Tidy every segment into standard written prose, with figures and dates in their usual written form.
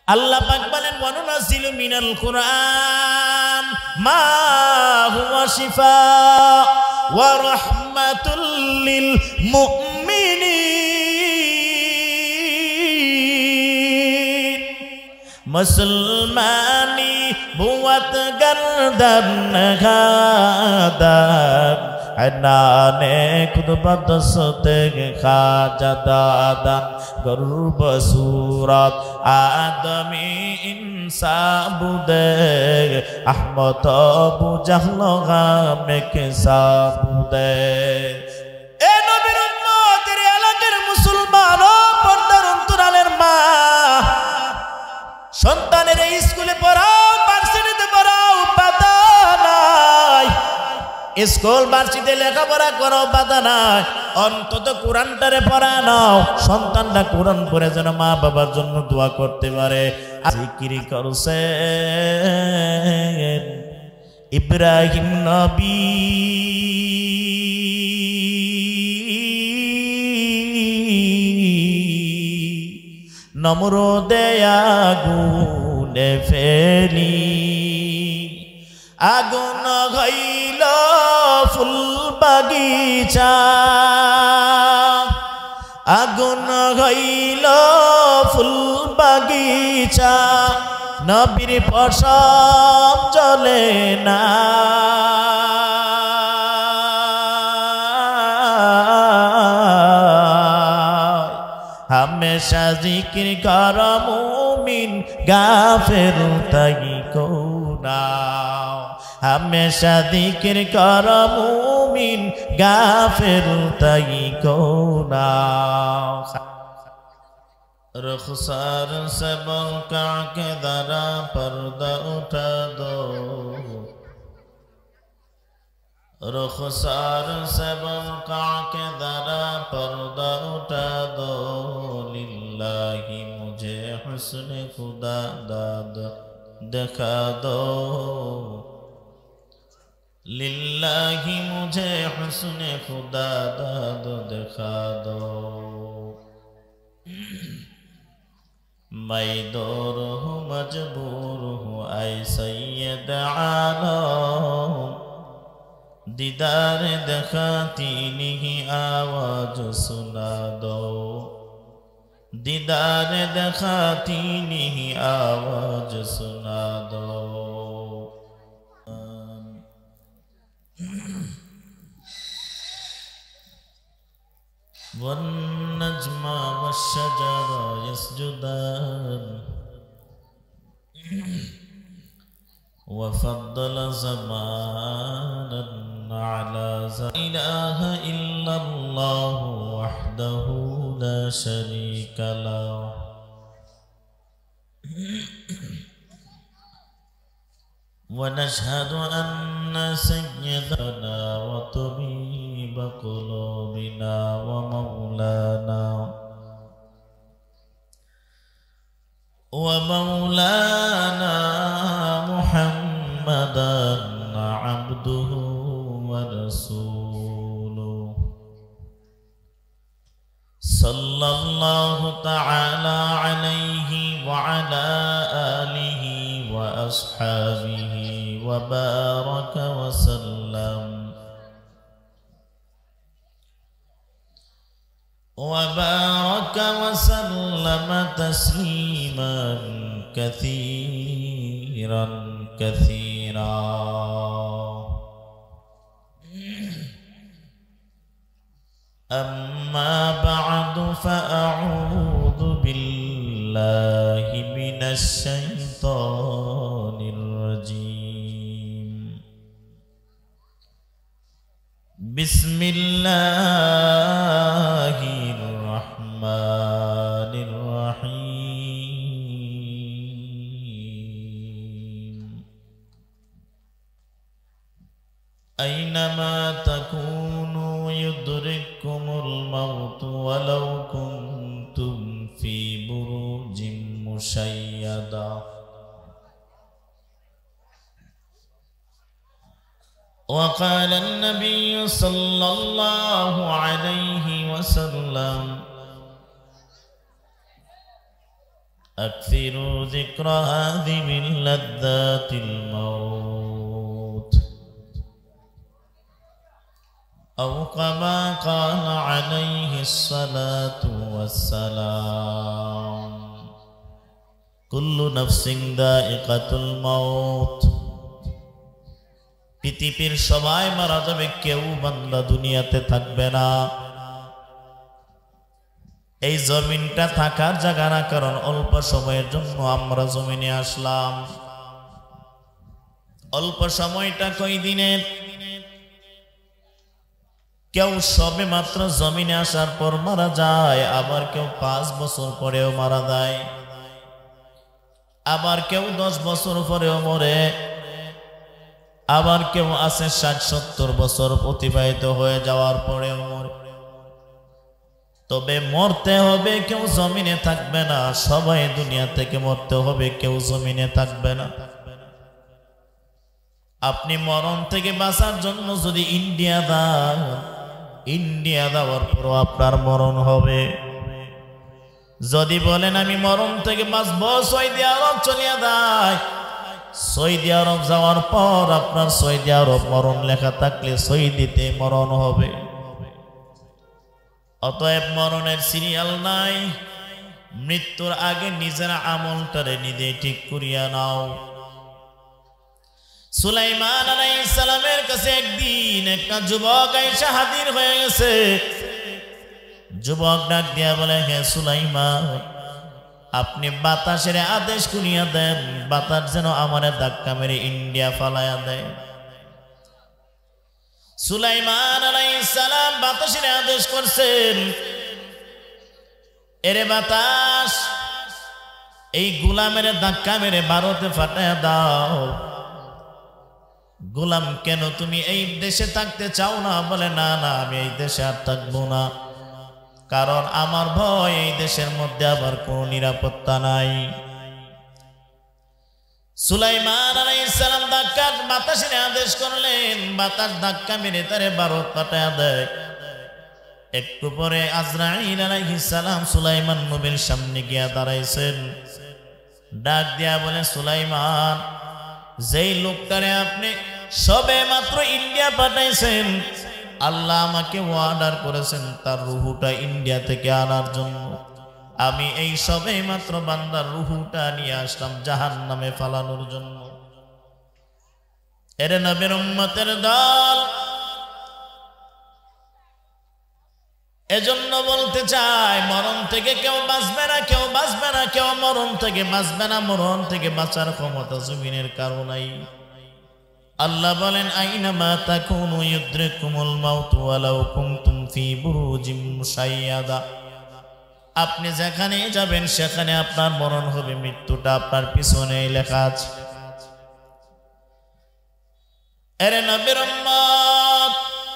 আল্লাহ পাক বলেন ওয়ানুনাজ্জিলু মিনাল কুরআন মা হুয়া শিফা ওয়া রাহমাতুল লিল মুমিনিন। মুসলমানি বুয়াত গর্দন গাদান আনানে খুদবত সতে খাজা দাদান গর্ব সুরাত আদমি ইনসাবুদে আহমদ আবু জাহল গামেকে সাবুদে। এ নবীর উম্মতের এলাকার মুসলমান ও পর্দার অন্তরালের মা, সন্তানের স্কুলে পড়াও, ভার্সিটিতে পড়াও, বাধা নাই। স্কুল ভার্সিটিতে লেখাপড়া করো, বাধা নাই। অন্তত কোরআনটারে পড়া নাও, সন্তানরা কোরআন পড়ে যেন মা বাবার জন্য দোয়া করতে পারে। জিকির করছেন ইব্রাহিম নবী, নমরুদে আগুনে ফেলি, আগুন হইল ফুল বাগিচা, আগুন হইল ফুল বাগিচা, নবীর পশম জ্বলে না। हमेशा जिक्र कर मुमिन गाफिर तई को नाओ, हमेशा जिक्र कर मुमिन गाफिर तई को नाओ। रुखसार से बलका के दरा पर्दा उठा दो, रुखसार से बलका के दरा पर्दा उठा दो। लिल्लाही मुझे हुस्न खुदा दाद दिखा दो, लिल्लाही मुझे हुस्न खुदा दाद दिखा दो। मैं दूर हूँ मजबूर हूँ ऐ सैयद आलम, दीदार दिखाती नहीं आवाज सुना दो, दीदार दिखाती नहीं आवाज सुना दो। والنجم والشجر يسجدان وفضل زمانا على لا إله إلا الله وحده لا شريك له، ونشهد أن سيدنا وطبيب قلوبنا ومولانا محمدا عبده ورسوله، صلى الله تعالى عليه وعلى آله وأصحابه وبارك وسلم تسليما كثيرا كثيرا. أما بعد فأعوذ بالله من الشيطان الرجيم. بسم الله الرحمن الرحيم. أينما تكونوا يدرككم الموت ولو كنتم في بروج مشيدة. وقال النبي صلى الله عليه وسلم: أكثروا ذكر هذه من لذات الموت أو كما قال عليه الصلاة والسلام كل نفس ذائقة الموت পৃথিবীর সবাই মারা যাবে, কেউ বান্দা দুনিয়াতে থাকবে না। এই জমিনটা থাকার জায়গা না, কারণ অল্প সময়ের জন্য আমরা জমিনে আসলাম। অল্প সময়টা কই দিনের? কেউ সবে মাত্র জমিনে আসার পর মারা যায়, আবার কেউ 5 বছর পরেও মারা যায়, আবার কেউ 10 বছর পরেও মরে, আবার কেউ আছে 60-70 বছর অতিবাহিত হয়ে যাওয়ার পরেও মরে। তবে মরতে হবে, কেউ জমিনে থাকবে না। সবাই দুনিয়া থেকে মরতে হবে, কেউ জমিনে থাকবে না। আপনি মরণ থেকে বাঁচার জন্য যদি ইন্ডিয়া যান, ইন্ডিয়া যাওয়ার পরও আপনার মরণ হবে। যদি বলেন আমি মরণ থেকে বাঁচবো, সৌদি আরব চলিয়া যায়, সৌদি আরব যাওয়ার পর আপনার সৌদি আরব মরণ লেখা থাকলে সৌদিতে মরণ হবে। অতএব মরণের সিরিয়াল নাই। মৃত্যুর আগে নিজের আমলটারে নিজে ঠিক করিয়া নাও। সুলাইমান আলাইহিস সালামের কাছে একদিন একটা যুবক আইসা হাজির হয়ে গেছে। যুবক ডাক দিয়া বলে, হে সুলাইমান, আপনি বাতাসের আদেশ করিয়া দেন, বাতাস যেন আমারে ধাক্কা মেরে ইন্ডিয়া ফালাইয়া দেয়। সুলাইমান আলাইহিস সালাম বাতাসের আদেশ করছেন, এরে বাতাস, এই গোলামের ধাক্কা মেরে ভারতে ফাটাইয়া দাও। গোলাম, কেন তুমি এই দেশে থাকতে চাও না? বলে, না না, আমি এই দেশে আর থাকবো না, কারণ আমার ভয় এই দেশের মধ্যে আবার কোনো নিরাপত্তা নাই। সুলাইমান আলাইহিস সালাম বাতাসের আদেশ করলেন, বাতাস ধাক্কা মেরে তারে ভারত পাঠায়া দেয়। একটু পরে আজরাইল আলাইহিস সালাম সুলাইমান নবীর সামনে গিয়া দাঁড়াইছেন। ডাক দিয়া বলে, সুলাইমান, যেই লোকটারে আপনি সবে মাত্র ইন্ডিয়া পাঠাইছেন, আল্লাহ আমাকে অর্ডার করেছেন তার রুহুটা ইন্ডিয়া থেকে আনার জন্য। আমি এই সবে মাত্র বান্দার রুহুটা নিয়ে আসলাম জাহান্নামে ফালানোর জন্য। এর নবীর উম্মতের দল, এজন্য বলতে চাই, মরণ থেকে কেউ বাঁচবে না, কেউ বাঁচবে না, কেউ মরণ থেকে বাঁচবে না। মরণ থেকে বাঁচার ক্ষমতা জমিনের কারো নাই। আল্লাহ বলেন, আইনামা তাকুনু ইউদরিকুমুল মাউত ওয়ালাউ কুনতুম ফি বুরুজিম মুশাইয়াদা। আপনি যেখানে যাবেন সেখানে আপনার মরণ হবে, মৃত্যুটা আপনার পিছনে লেখা আছে। এরে নবীর উম্মত,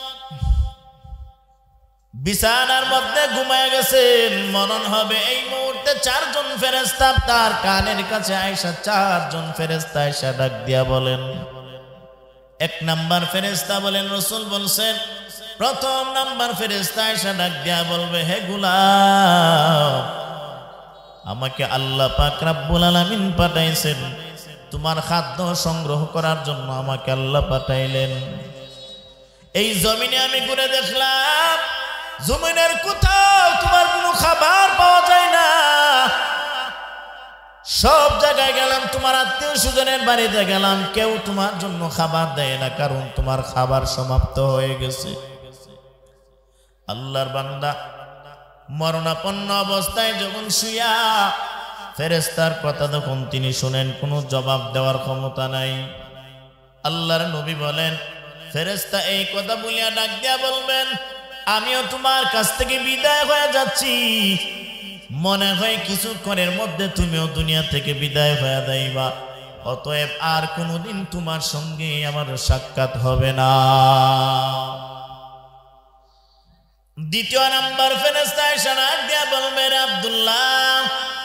বিছানার মধ্যে ঘুমায় গেছেন, মরণ হবে এই মুহূর্তে। 4 জন ফেরেশতা তার কানের কাছে আয়েশা, 4 জন ফেরেশতা আয়েশা ডাক দিয়া বলেন, 1 নাম্বার ফেরেশতা বলেন, রাসূল বলছেন, প্রথম নাম্বার ফেরেশতা আয়েশা ডাক দিয়া বলবে, হে গোলাম, আমাকে আল্লাহ পাক রব্বুল আলামিন পাঠাইছেন তোমার খাদ্য সংগ্রহ করার জন্য। আমাকে আল্লাহ পাঠাইলেন। এই জমিনে আমি ঘুরে দেখলাম, জমিনের কোথাও তোমার কোনো খাবার পাওয়া যায় না। সব জায়গায় গেলাম, তোমার আত্মীয় স্বজনের বাড়িতে গেলাম, কেউ তোমার জন্য খাবার দেয় না, কারণ তোমার খাবার সমাপ্ত হয়ে গেছে। আল্লাহর বান্দা মরণাপন্ন অবস্থায় যখন শুয়া, ফেরেশতার কথা যখন তিনি শুনেন, কোনো জবাব দেওয়ার ক্ষমতা নাই। আল্লাহর নবী বলেন, ফেরেশতা এই কথা বলিয়া ডাক দিয়া বলবেন, আমিও তোমার কাছ থেকে বিদায় হয়ে যাচ্ছি, মনে হয় কিছুক্ষণের মধ্যে তুমিও দুনিয়া থেকে বিদায় হয়ে যাইবা, অতএব আর কোনোদিন তোমার সঙ্গে আমার সাক্ষাৎ হবে না। দ্বিতীয় নাম্বার ফেরেশতা এসে ডাক দিয়া বলবেন, আব্দুল্লাহ,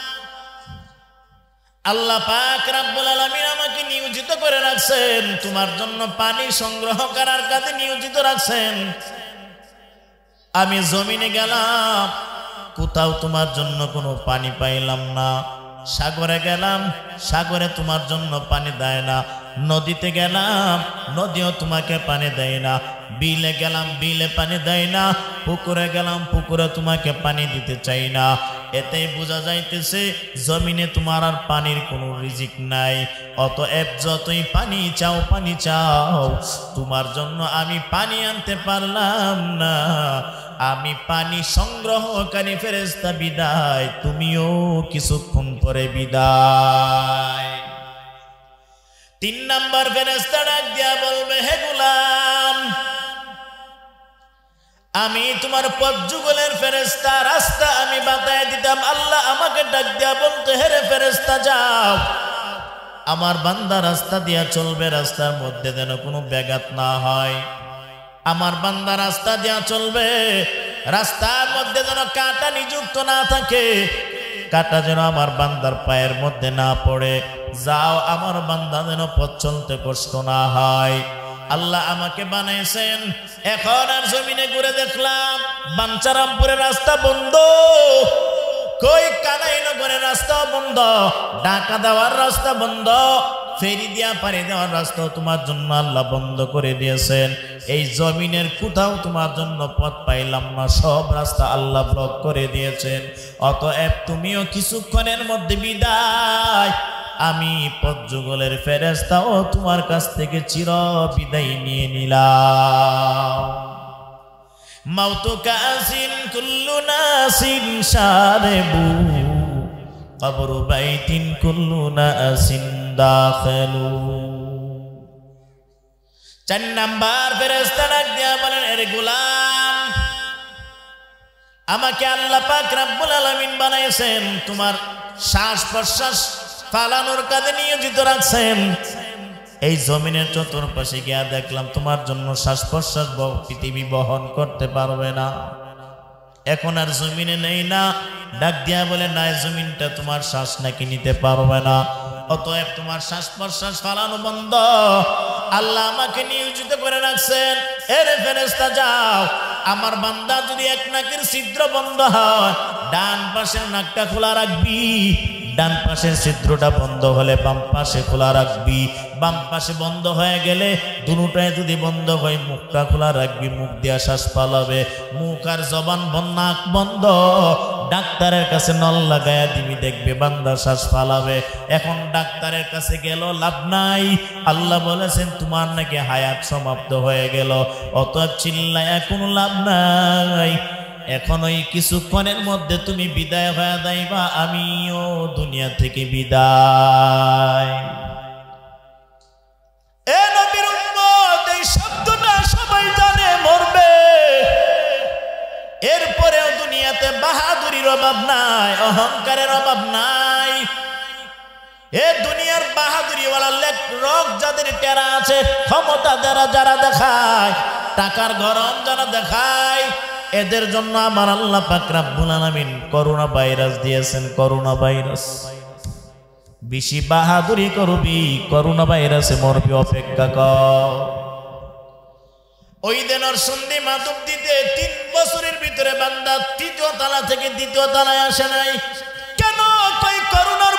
আল্লাহ পাক রব্বুল আলামিন আমাকে নিয়োজিত করে রাখছেন, তোমার জন্য পানি সংগ্রহ করার কাজে নিয়োজিত রাখছেন। আমি জমিনে গেলাম, কোথাও তোমার জন্য কোনো পানি পাইলাম না। সাগরে গেলাম, সাগরে তোমার জন্য পানি দেয় না। নদীতে গেলাম, নদীও তোমাকে পানি দেয় না। বিলে গেলাম, বিলে পানি দেয় না। পুকুরে গেলাম, পুকুরে তোমাকে পানি দিতে চাই না। এতেই বোঝা যাইতেছে জমিনে তোমার আর পানির কোনো রিজিক নাই। অতএব যতই পানি চাও, পানি চাও, তোমার জন্য আমি পানি আনতে পারলাম না। আমি পানি সংগ্রহকারী ফেরেশতা বিদায়, তুমিও কিছুক্ষণ পরে বিদায়। 3 নাম্বার ফেরেশতা ডাক দিয়া বলবে, হে গোলাম, আমি তোমার পথ যুগলের ফেরেশতা, রাস্তা আমি বাতায় দিতাম। আল্লাহ আমাকে ডাক দিয়া বলতে, হে রে ফেরেশতা যাও, আমার বান্দা রাস্তা দিয়া চলবে, রাস্তার মধ্যে যেন কোনো ব্যাঘাত না হয়। আমার বান্দা রাস্তা দিয়া চলবে, রাস্তার মধ্যে যেন কাঁটা নিযুক্ত না থাকে, কাঁটা যেন আমার বান্দার পায়ের মধ্যে না পড়ে। যাও, আমার বান্দা যেন পথ চলতে কষ্ট না হয়। আল্লাহ আমাকে বানাইছেন, এখন আর জমিনে ঘুরে দেখলাম বাঞ্চারামপুরের রাস্তা বন্ধ, কই কানাইনগরের রাস্তা বন্ধ, ঢাকা দেওয়ার রাস্তা বন্ধ, ফেরি দিয়া পানি দেওয়ার রাস্তা তোমার জন্য আল্লাহ বন্ধ করে দিয়েছেন। এই জমিনের কোথাও তোমার জন্য পথ পাইলাম না, সব রাস্তা আল্লাহ ব্লক করে দিয়েছেন। অতএব তুমিও কিছুক্ষণের মধ্যে বিদায়। আমি পথ যুগলের ফেরেশতাও তোমার কাছ থেকে চির বিদায় নিয়ে নিলাম। মাউতুকা আসিন কুল্লু নাসিন শারিবু, কবরু বাইতিন কুল্লু নাসিন দাখিলু। 4 নাম্বার ফেরেশতা ডাক দিয়া বলেন, এর গোলাম, আমাকে আল্লাহ পাক রব্বুল আলামিন বানাইছেন, তোমার শ্বাস প্রশ্বাস ফালানোর কাজে নিয়োজিত রাখছেন। এই জমিনের চতুর্পাশে গিয়া দেখলাম তোমার জন্য শ্বাস প্রশ্বাস পৃথিবী বহন করতে পারবে না। এখন আর জমিনে নেই না। ডাক দিয়া বলে, না, জমিনটা তোমার শ্বাস নাকি নিতে পারবে না, অতএব তোমার শ্বাস প্রশ্বাস ফালানো বন্ধ। আল্লাহ আমাকে নিয়োজিত করে রাখছেন, এর ফেরেশতা যাও, আমার বান্দা যদি এক নাকের ছিদ্র বন্ধ হয়, ডান পাশের নাকটা খোলা রাখবি, ডান পাশের ছিদ্রটা বন্ধ হলে বাম পাশে খোলা রাখবি, বাম পাশে বন্ধ হয়ে গেলে দুটোটাই যদি বন্ধ হয় মুখটা খোলা রাখবি, মুখ দিয়া শ্বাস পালাবে, মুখ আর জবান নাক বন্ধ, ডাক্তারের কাছে নল লাগায়া দিবি, দেখবে বান্দা শ্বাস পালাবে। এখন ডাক্তারের কাছে গেল লাভ নাই, আল্লাহ বলেছেন তোমার নাকি হায়াত সমাপ্ত হয়ে গেল, অতএব চিল্লায়া কোনো লাভ নাই। এখন ওই কিছুক্ষণের মধ্যে তুমি বিদায় হয়ে যাইবা, আমিও দুনিয়া থেকে বিদায়। এ নবীর উম্মত, এই শব্দটা সবাই জানে, মরবে। এরপরেও দুনিয়াতে বাহাদুরির অভাব নাই, অহংকারের অভাব নাই। এ দুনিয়ার বাহাদুরিওয়ালা লোক যাদের টেরা আছে, ক্ষমতা যারা দেখায়, টাকার গরম যারা দেখায়, এদের জন্য আমার আল্লাহ পাক রব্বুল আলামিন করোনা ভাইরাস দিয়েছেন। করোনা ভাইরাস, বেশি বাহাদুরি করবি, করোনা ভাইরাসে মরবি, অপেক্ষা কর। ওই দিনের সন্ধি মাধব দিতে 3 বছরের ভিতরে বান্দা 3য় তলা থেকে 2য় তলায় আসে নাই কেন? কই করোনার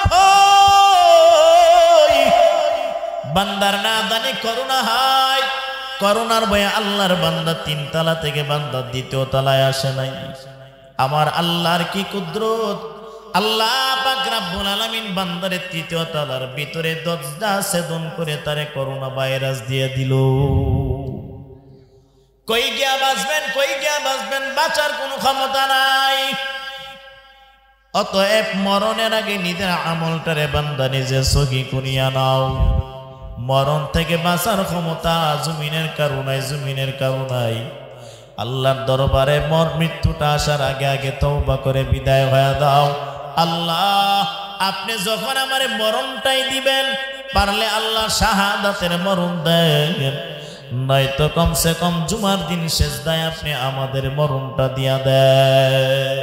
ভয়, বান্দার না জানি করোনা হয়, করোনার ভয়ে আল্লাহর বান্দা 3 তলা থেকে বান্দা 2য় তলায় আসে নাই। আমার আল্লাহর কি কুদরত! আল্লাহ পাক রব্বুল আলামিন বান্দারে 3য় তলার ভিতরে দরজা ছেদন করে তারে করোনা ভাইরাস দিয়ে দিল। কই গিয়া বাঁচবেন, কই গিয়া বাঁচবেন, বাঁচার কোনো ক্ষমতা নাই। অতএব মরণের আগে নিজের আমলটারে বান্দা নিজে সহি করিয়া নাও। মরণ থেকে বাঁচার ক্ষমতা জমিনের কারণায়, জমিনের কারণায়। আল্লাহর দরবারে মৃত্যুটা আসার আগে আগে তওবা করে বিদায় হয়ে দাও। আল্লাহ, আপনি যখন আমারে মরণটাই দিবেন, পারলে আল্লাহ শাহাদাতের মরণ দেন, নয়তো কমসে কম জুমার দিন সেজদায় আপনি আমাদের মরণটা দিয়া দেন।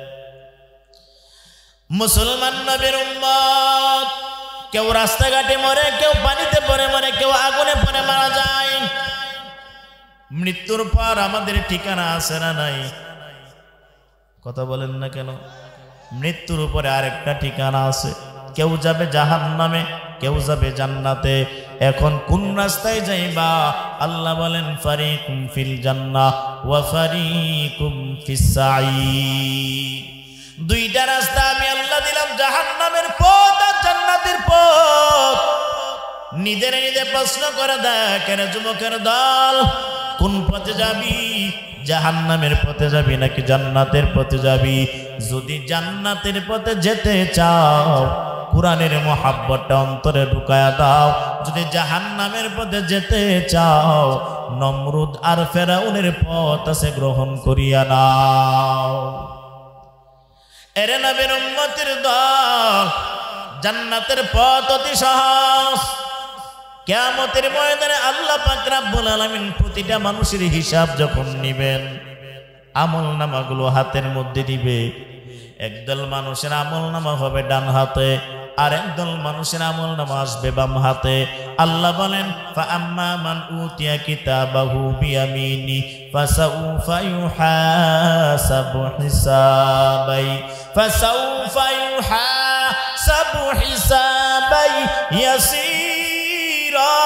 মুসলমান নবীর উম্মত, কেউ রাস্তাঘাটে মরে, কেউ পানিতে পড়ে মরে, কেউ আগুনে পড়ে মারা যায়। মৃত্যুর পর আমাদের ঠিকানা আছে না নাই? কথা বলেন না কেন? মৃত্যুর উপরে আরেকটা ঠিকানা আছে। কেউ যাবে জাহান্নামে, কেউ যাবে জান্নাতে। এখন কোন রাস্তায় যাইবা? আল্লাহ বলেন ফারিকুম ফিল জান্নাহ ওয়া ফারিকুম ফিস সাঈর। দুইটা রাস্তা আমি আল্লাহ দিলাম, জাহান্নামের পথ আর জান্নাতের পথ। নিজে প্রশ্ন করে দেখেন যুবকের দল, কোন পথে যাবি? জাহান্নামের পথে যাবি নাকি জান্নাতের পথে যাবি? যদি জান্নাতের পথে যেতে চাও কুরআনের মুহাব্বতটা অন্তরে ঢুকায়া দাও। যদি জাহান্নামের পথে যেতে চাও নমরুদ আর ফেরাউনের পথ আছে গ্রহণ করিয়া নাও। এরে নবীর উম্মতের দল, জান্নাতের পথ অতি সহজ। কিয়ামতের ময়দানে আল্লাহ পাক রব্বুল আলামিন প্রতিটা মানুষের হিসাব যখন নেবেন, আমলনামাগুলো হাতের মধ্যে দিবে। একদল মানুষের আমলনামা হবে ডান হাতে, আর একদল মানুষের আমলনামা আসবে বাম হাতে। আল্লাহ বলেন ফাআম্মা মান উতিয়া কিতাবাহু বিয়ামিনি ফাসাউফা ইউহাসাবু হিসাবাই ইয়াসীরা।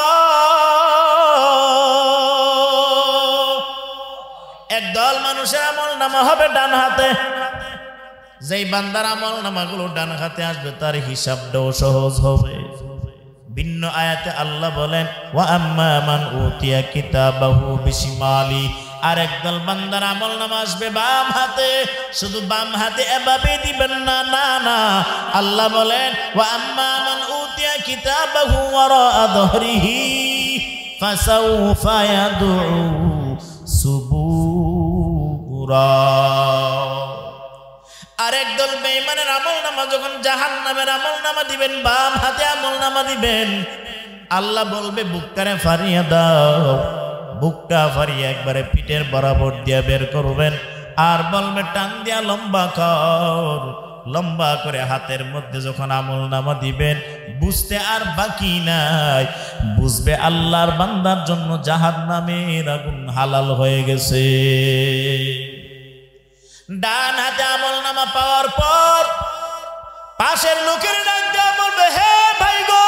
একদল মানুষের আমলনামা হবে ডান হাতে। যেই বান্দার আমলনামাগুলো ডান হাতে আসবে তার হিসাবটাও সহজ হবে। ভিন্ন আয়াতে আল্লাহ বলেন ওয়া আম্মা মান উতিয়া কিতাবাহু বিশিমালি, আর একদল বান্দার আমলনামা আসবে বাম হাতে। শুধু বাম হাতে এভাবে দিবেন না, না না, আল্লাহ বলেন ওয়া আম্মা মান উতিয়া কিতাবাহু ওয়ারাআ যহরিহি ফাসাউফা ইয়াদউ সুবুরা। আর একদল বেঈমানের আমলনামা যখন জাহান্নামের আমলনামা দিবেন, বাম হাতে আমলনামা দিবেন, আল্লাহ বলবে বুকটারে ফারিয়ে দাও। বুকটা ফারিয়ে একবারে পিঠের বরাবর দিয়ে বের করবেন, আর বলবে টান দিয়া লম্বা কর। লম্বা করে হাতের মধ্যে যখন আমলনামা দিবেন, বুঝতে আর বাকি নাই, বুঝবে আল্লাহর বান্দার জন্য জাহান্নামের আগুন হালাল হয়ে গেছে। ডান হাতে আমলনামা পাওয়ার পর পাশের লোকের ডাক দেওয়া বলবে হে ভাই গো,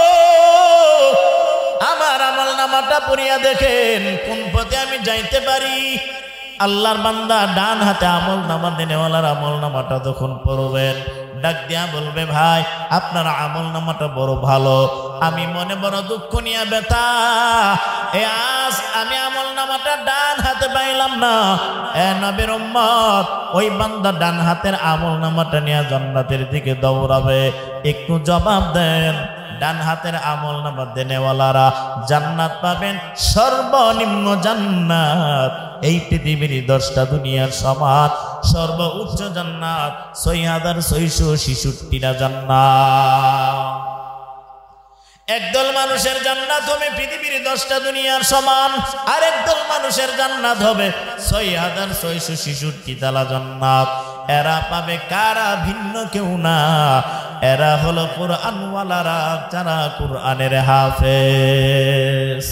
আমার আমলনামাটা পড়িয়া দেখেন কোন পথে আমি যাইতে পারি। আল্লাহর বান্দা ডান হাতে আমলনামা দেনেওয়ালার আমলনামাটা যখন পড়বেন, ডাক দিয়া বলবে ভাই আপনার আমলনামাটা বড় ভালো, আমি মনে বড় দুঃখ নিয়ে ব্যথা। আজ আমি আমলনামাটা ডান হাতে পাইলাম না। এ নবীর উম্মত, ওই বান্দা ডান হাতের আমলনামাটা নিয়ে জান্নাতের দিকে দৌড়াবে। একটু জবাব দেন, ডান হাতের আমলনামা দেনেওয়ালারা জান্নাত পাবেন, সর্বনিম্ন জান্নাত এই পৃথিবীর 10টা দুনিয়ার সমান। সর্বোচ্চ জান্নাত 6666টা জান্নাত। একদল মানুষের জান্নাত হবে পৃথিবীর 10টা দুনিয়ার সমান, আর একদল মানুষের জান্নাত হবে 6666 তালা জান্নাত। এরা পাবে কারা? ভিন্ন কেউ না, এরা হলো কুরআনওয়ালারা, যারা কুরআনের হাফেজ।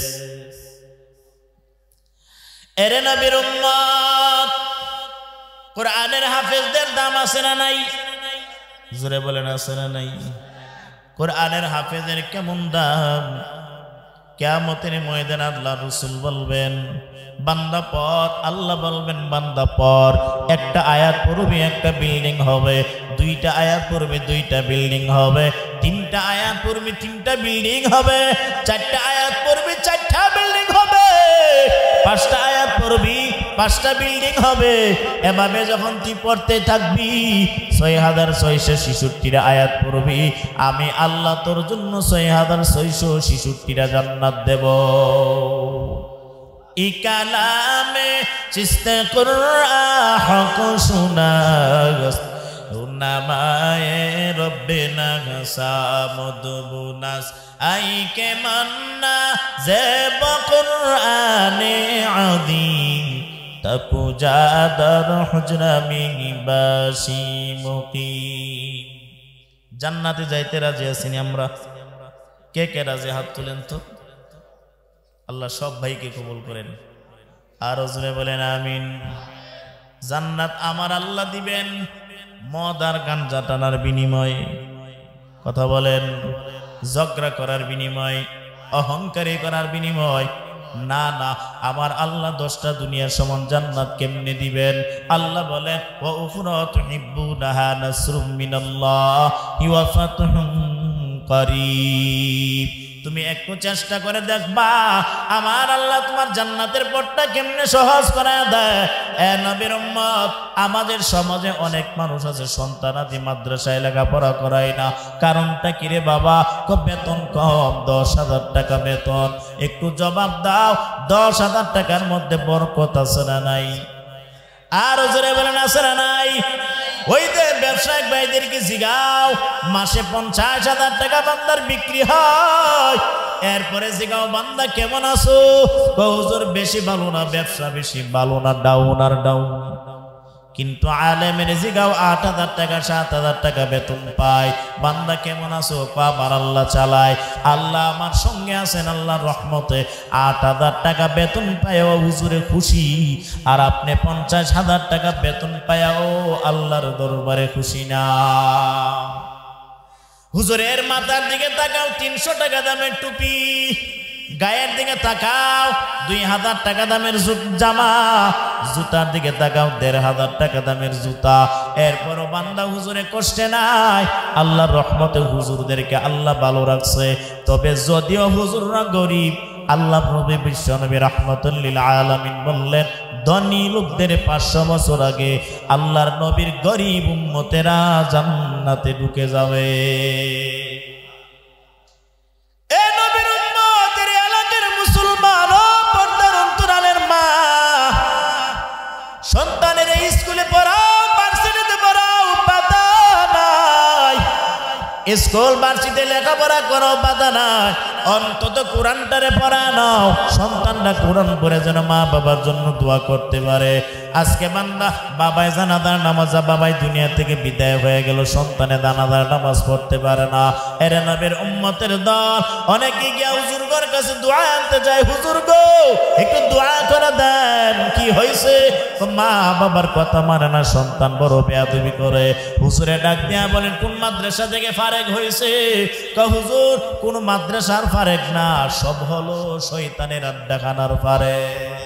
এরে নবীর উম্মত, কুরআনের হাফেজদের দাম আছে না নাই? জোরে বলেন আছে না নাই? কুরআনের হাফেজের কেমন দাম? কিয়ামতের ময়দানে আল্লাহ রাসূল বলবেন বান্দা পড়, আল্লাহ বলবেন বান্দা পড়। একটা আয়াত পড়বে একটা বিল্ডিং হবে, দুইটা আয়াত পড়বে দুইটা বিল্ডিং হবে, তিনটা আয়াত পড়বে তিনটা বিল্ডিং হবে, চারটা আয়াত পড়বে চারটা বিল্ডিং হবে, পাঁচটা আয়াত পড়বি পাঁচটা বিল্ডিং হবে। এভাবে যখন তুই পড়তে থাকবি 6666টা আয়াত পড়বি, আমি আল্লাহ তোর জন্য 6666টা জান্নাত দেব। ই কালামে চিস্তে কুরআন হক সুনাস নামায়ে রব্বিনা সামুদবুনাস আই কে মান্না জেব কুরআনে আযীম তাকুজাদার হুজরা মিবাসি মুকিম। জান্নাতে যাইতে রাজি আছি আমরা? কে কে রাজি? হাত তুলেন তো। আল্লাহ সব ভাইকে কবুল করেন, আর জোরে বলেন আমিন। জান্নাত আমার আল্লাহ দিবেন মদ আর গাঞ্জা টানার বিনিময়ে। কথা বলেন, ঝগড়া করার বিনিময়, অহংকারী করার বিনিময় না না, আমার আল্লাহ 10টা দুনিয়ার সমান জান্নাত কেমনে দিবেন? আল্লাহ বলেন ওয়া উখরা তুহিব্বুনাহা নাসরুম মিনাল্লাহি ওয়া ফাতহুম করিব। তুমি একটু চেষ্টা করে দেখবা আমার আল্লাহ তোমার জান্নাতের পথটা কেমনে সহজ করে দেয়। এ নবীর উম্মত, আমাদের সমাজে অনেক মানুষ আছে সন্তানাদি মাদ্রাসায় লেখাপড়া করায় না। কারণটা কি রে বাবা? বেতন কম, 10,000 টাকা বেতন। একটু জবাব দাও, 10,000 টাকার মধ্যে বরকত আছে না নাই? আর জোরে বলেন আছে না নাই? ওই যে ব্যবসায়িক ভাইদেরকে জিগাও, মাসে 50,000 টাকা বান্দার বিক্রি হয়। এরপরে জিগাও বান্দা কেমন আছো? হুজুর বেশি ভালো না, ব্যবসা বেশি ভালো না, ডাউন আর ডাউন। কিন্তু আলেমের জিগাও 8,000 টাকা 7,000 টাকা বেতন পায়। বান্দা কেমন আছো? আমার আল্লাহ চালায়, আল্লাহ আমার সঙ্গে আছেন, আল্লাহর রহমতে 8,000 টাকা বেতন পায়ও হুজুরে খুশি। আর আপনি 50,000 টাকা বেতন পায়ও আল্লাহর দরবারে খুশি না। হুজুরের মাথার দিকে তাকাও, 300 টাকা দামের টুপি। গায়ের দিকে তাকাও, 2,000 টাকা দামের জামা। জুতার দিকে তাকাও, 1,500 টাকা দামের জুতা। এরপরও বান্দা হুজুরে কষ্টে নাই, আল্লাহর রহমতে হুজুরদেরকে আল্লাহ ভালো রাখছে। তবে যদিও হুজুররা গরিব, আল্লাহ নবী বিশ্ব নবী রাহমাতুল লিল আলামিন বললেন, ধনী লোকদের 500 বছর আগে আল্লাহর নবীর গরিব উম্মতেরা জান্নাতে ঢুকে যাবে। সন্তানের স্কুলে পড়াও, ভার্সিটিতে পড়াও, বাধা নাই। স্কুল ভার্সিটিতে লেখাপড়া করো, বাধা নাই। অন্তত কোরআনটারে পড়া নাও, সন্তানরা কোরআন পড়ে যেন মা বাবার জন্য দোয়া করতে পারে। আজকে বান্দা বাবাই জানাজার নামাজ, বাবাই দুনিয়া থেকে বিদায় হয়ে গেল, সন্তানে জানাজার নামাজ পড়তে পারে না। এরে নবীর উম্মতের দল অনেকে গিয়া হুজুরগর কাছে দোয়া আনতে যায়, হুজুর গো একটু দোয়া করে দেন। কি হয়েছে? মা বাবার কথা মানে না, সন্তান বড় বেয়াদবি করে। হুজুরে ডাক দিয়া বলেন, কোন মাদ্রাসা থেকে ফারেক হয়েছে? হুজুর কোন মাদ্রাসার ফারেক না, সব হলো শয়তানের আড্ডাখানার ফারেক।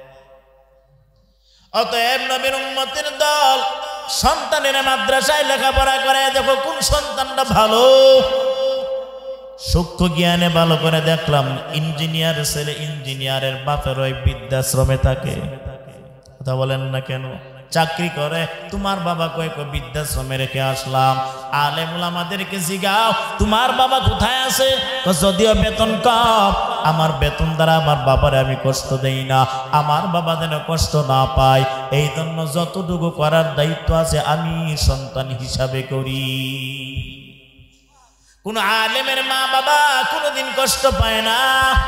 অতএব নবীর উম্মতের দল সন্তানের মাদ্রাসায় লেখাপড়া করে দেখো কোন সন্তানটা ভালো। সূক্ষ্ম জ্ঞানে ভালো করে দেখলাম, ইঞ্জিনিয়ার ছেলে ইঞ্জিনিয়ারের বাপের ওই বৃদ্ধাশ্রমে থাকে। কথা বলেন না কেন? চাকরি করে, তোমার বাবা কয় বৃদ্ধাশ্রমে রেখে আসলাম। আলেম ওলামাদেরকে জিগাও, তোমার বাবা কোথায় আছে? যদিও বেতন কম, আমার বেতন দ্বারা আমার বাবারে আমি কষ্ট দেই না, আমার বাবা যেন কষ্ট না পায়, এই জন্য যতটুকু করার দায়িত্ব আছে আমি সন্তান হিসাবে করি। কোন আলেমের মা বাবা কোনোদিন কষ্ট পায় না।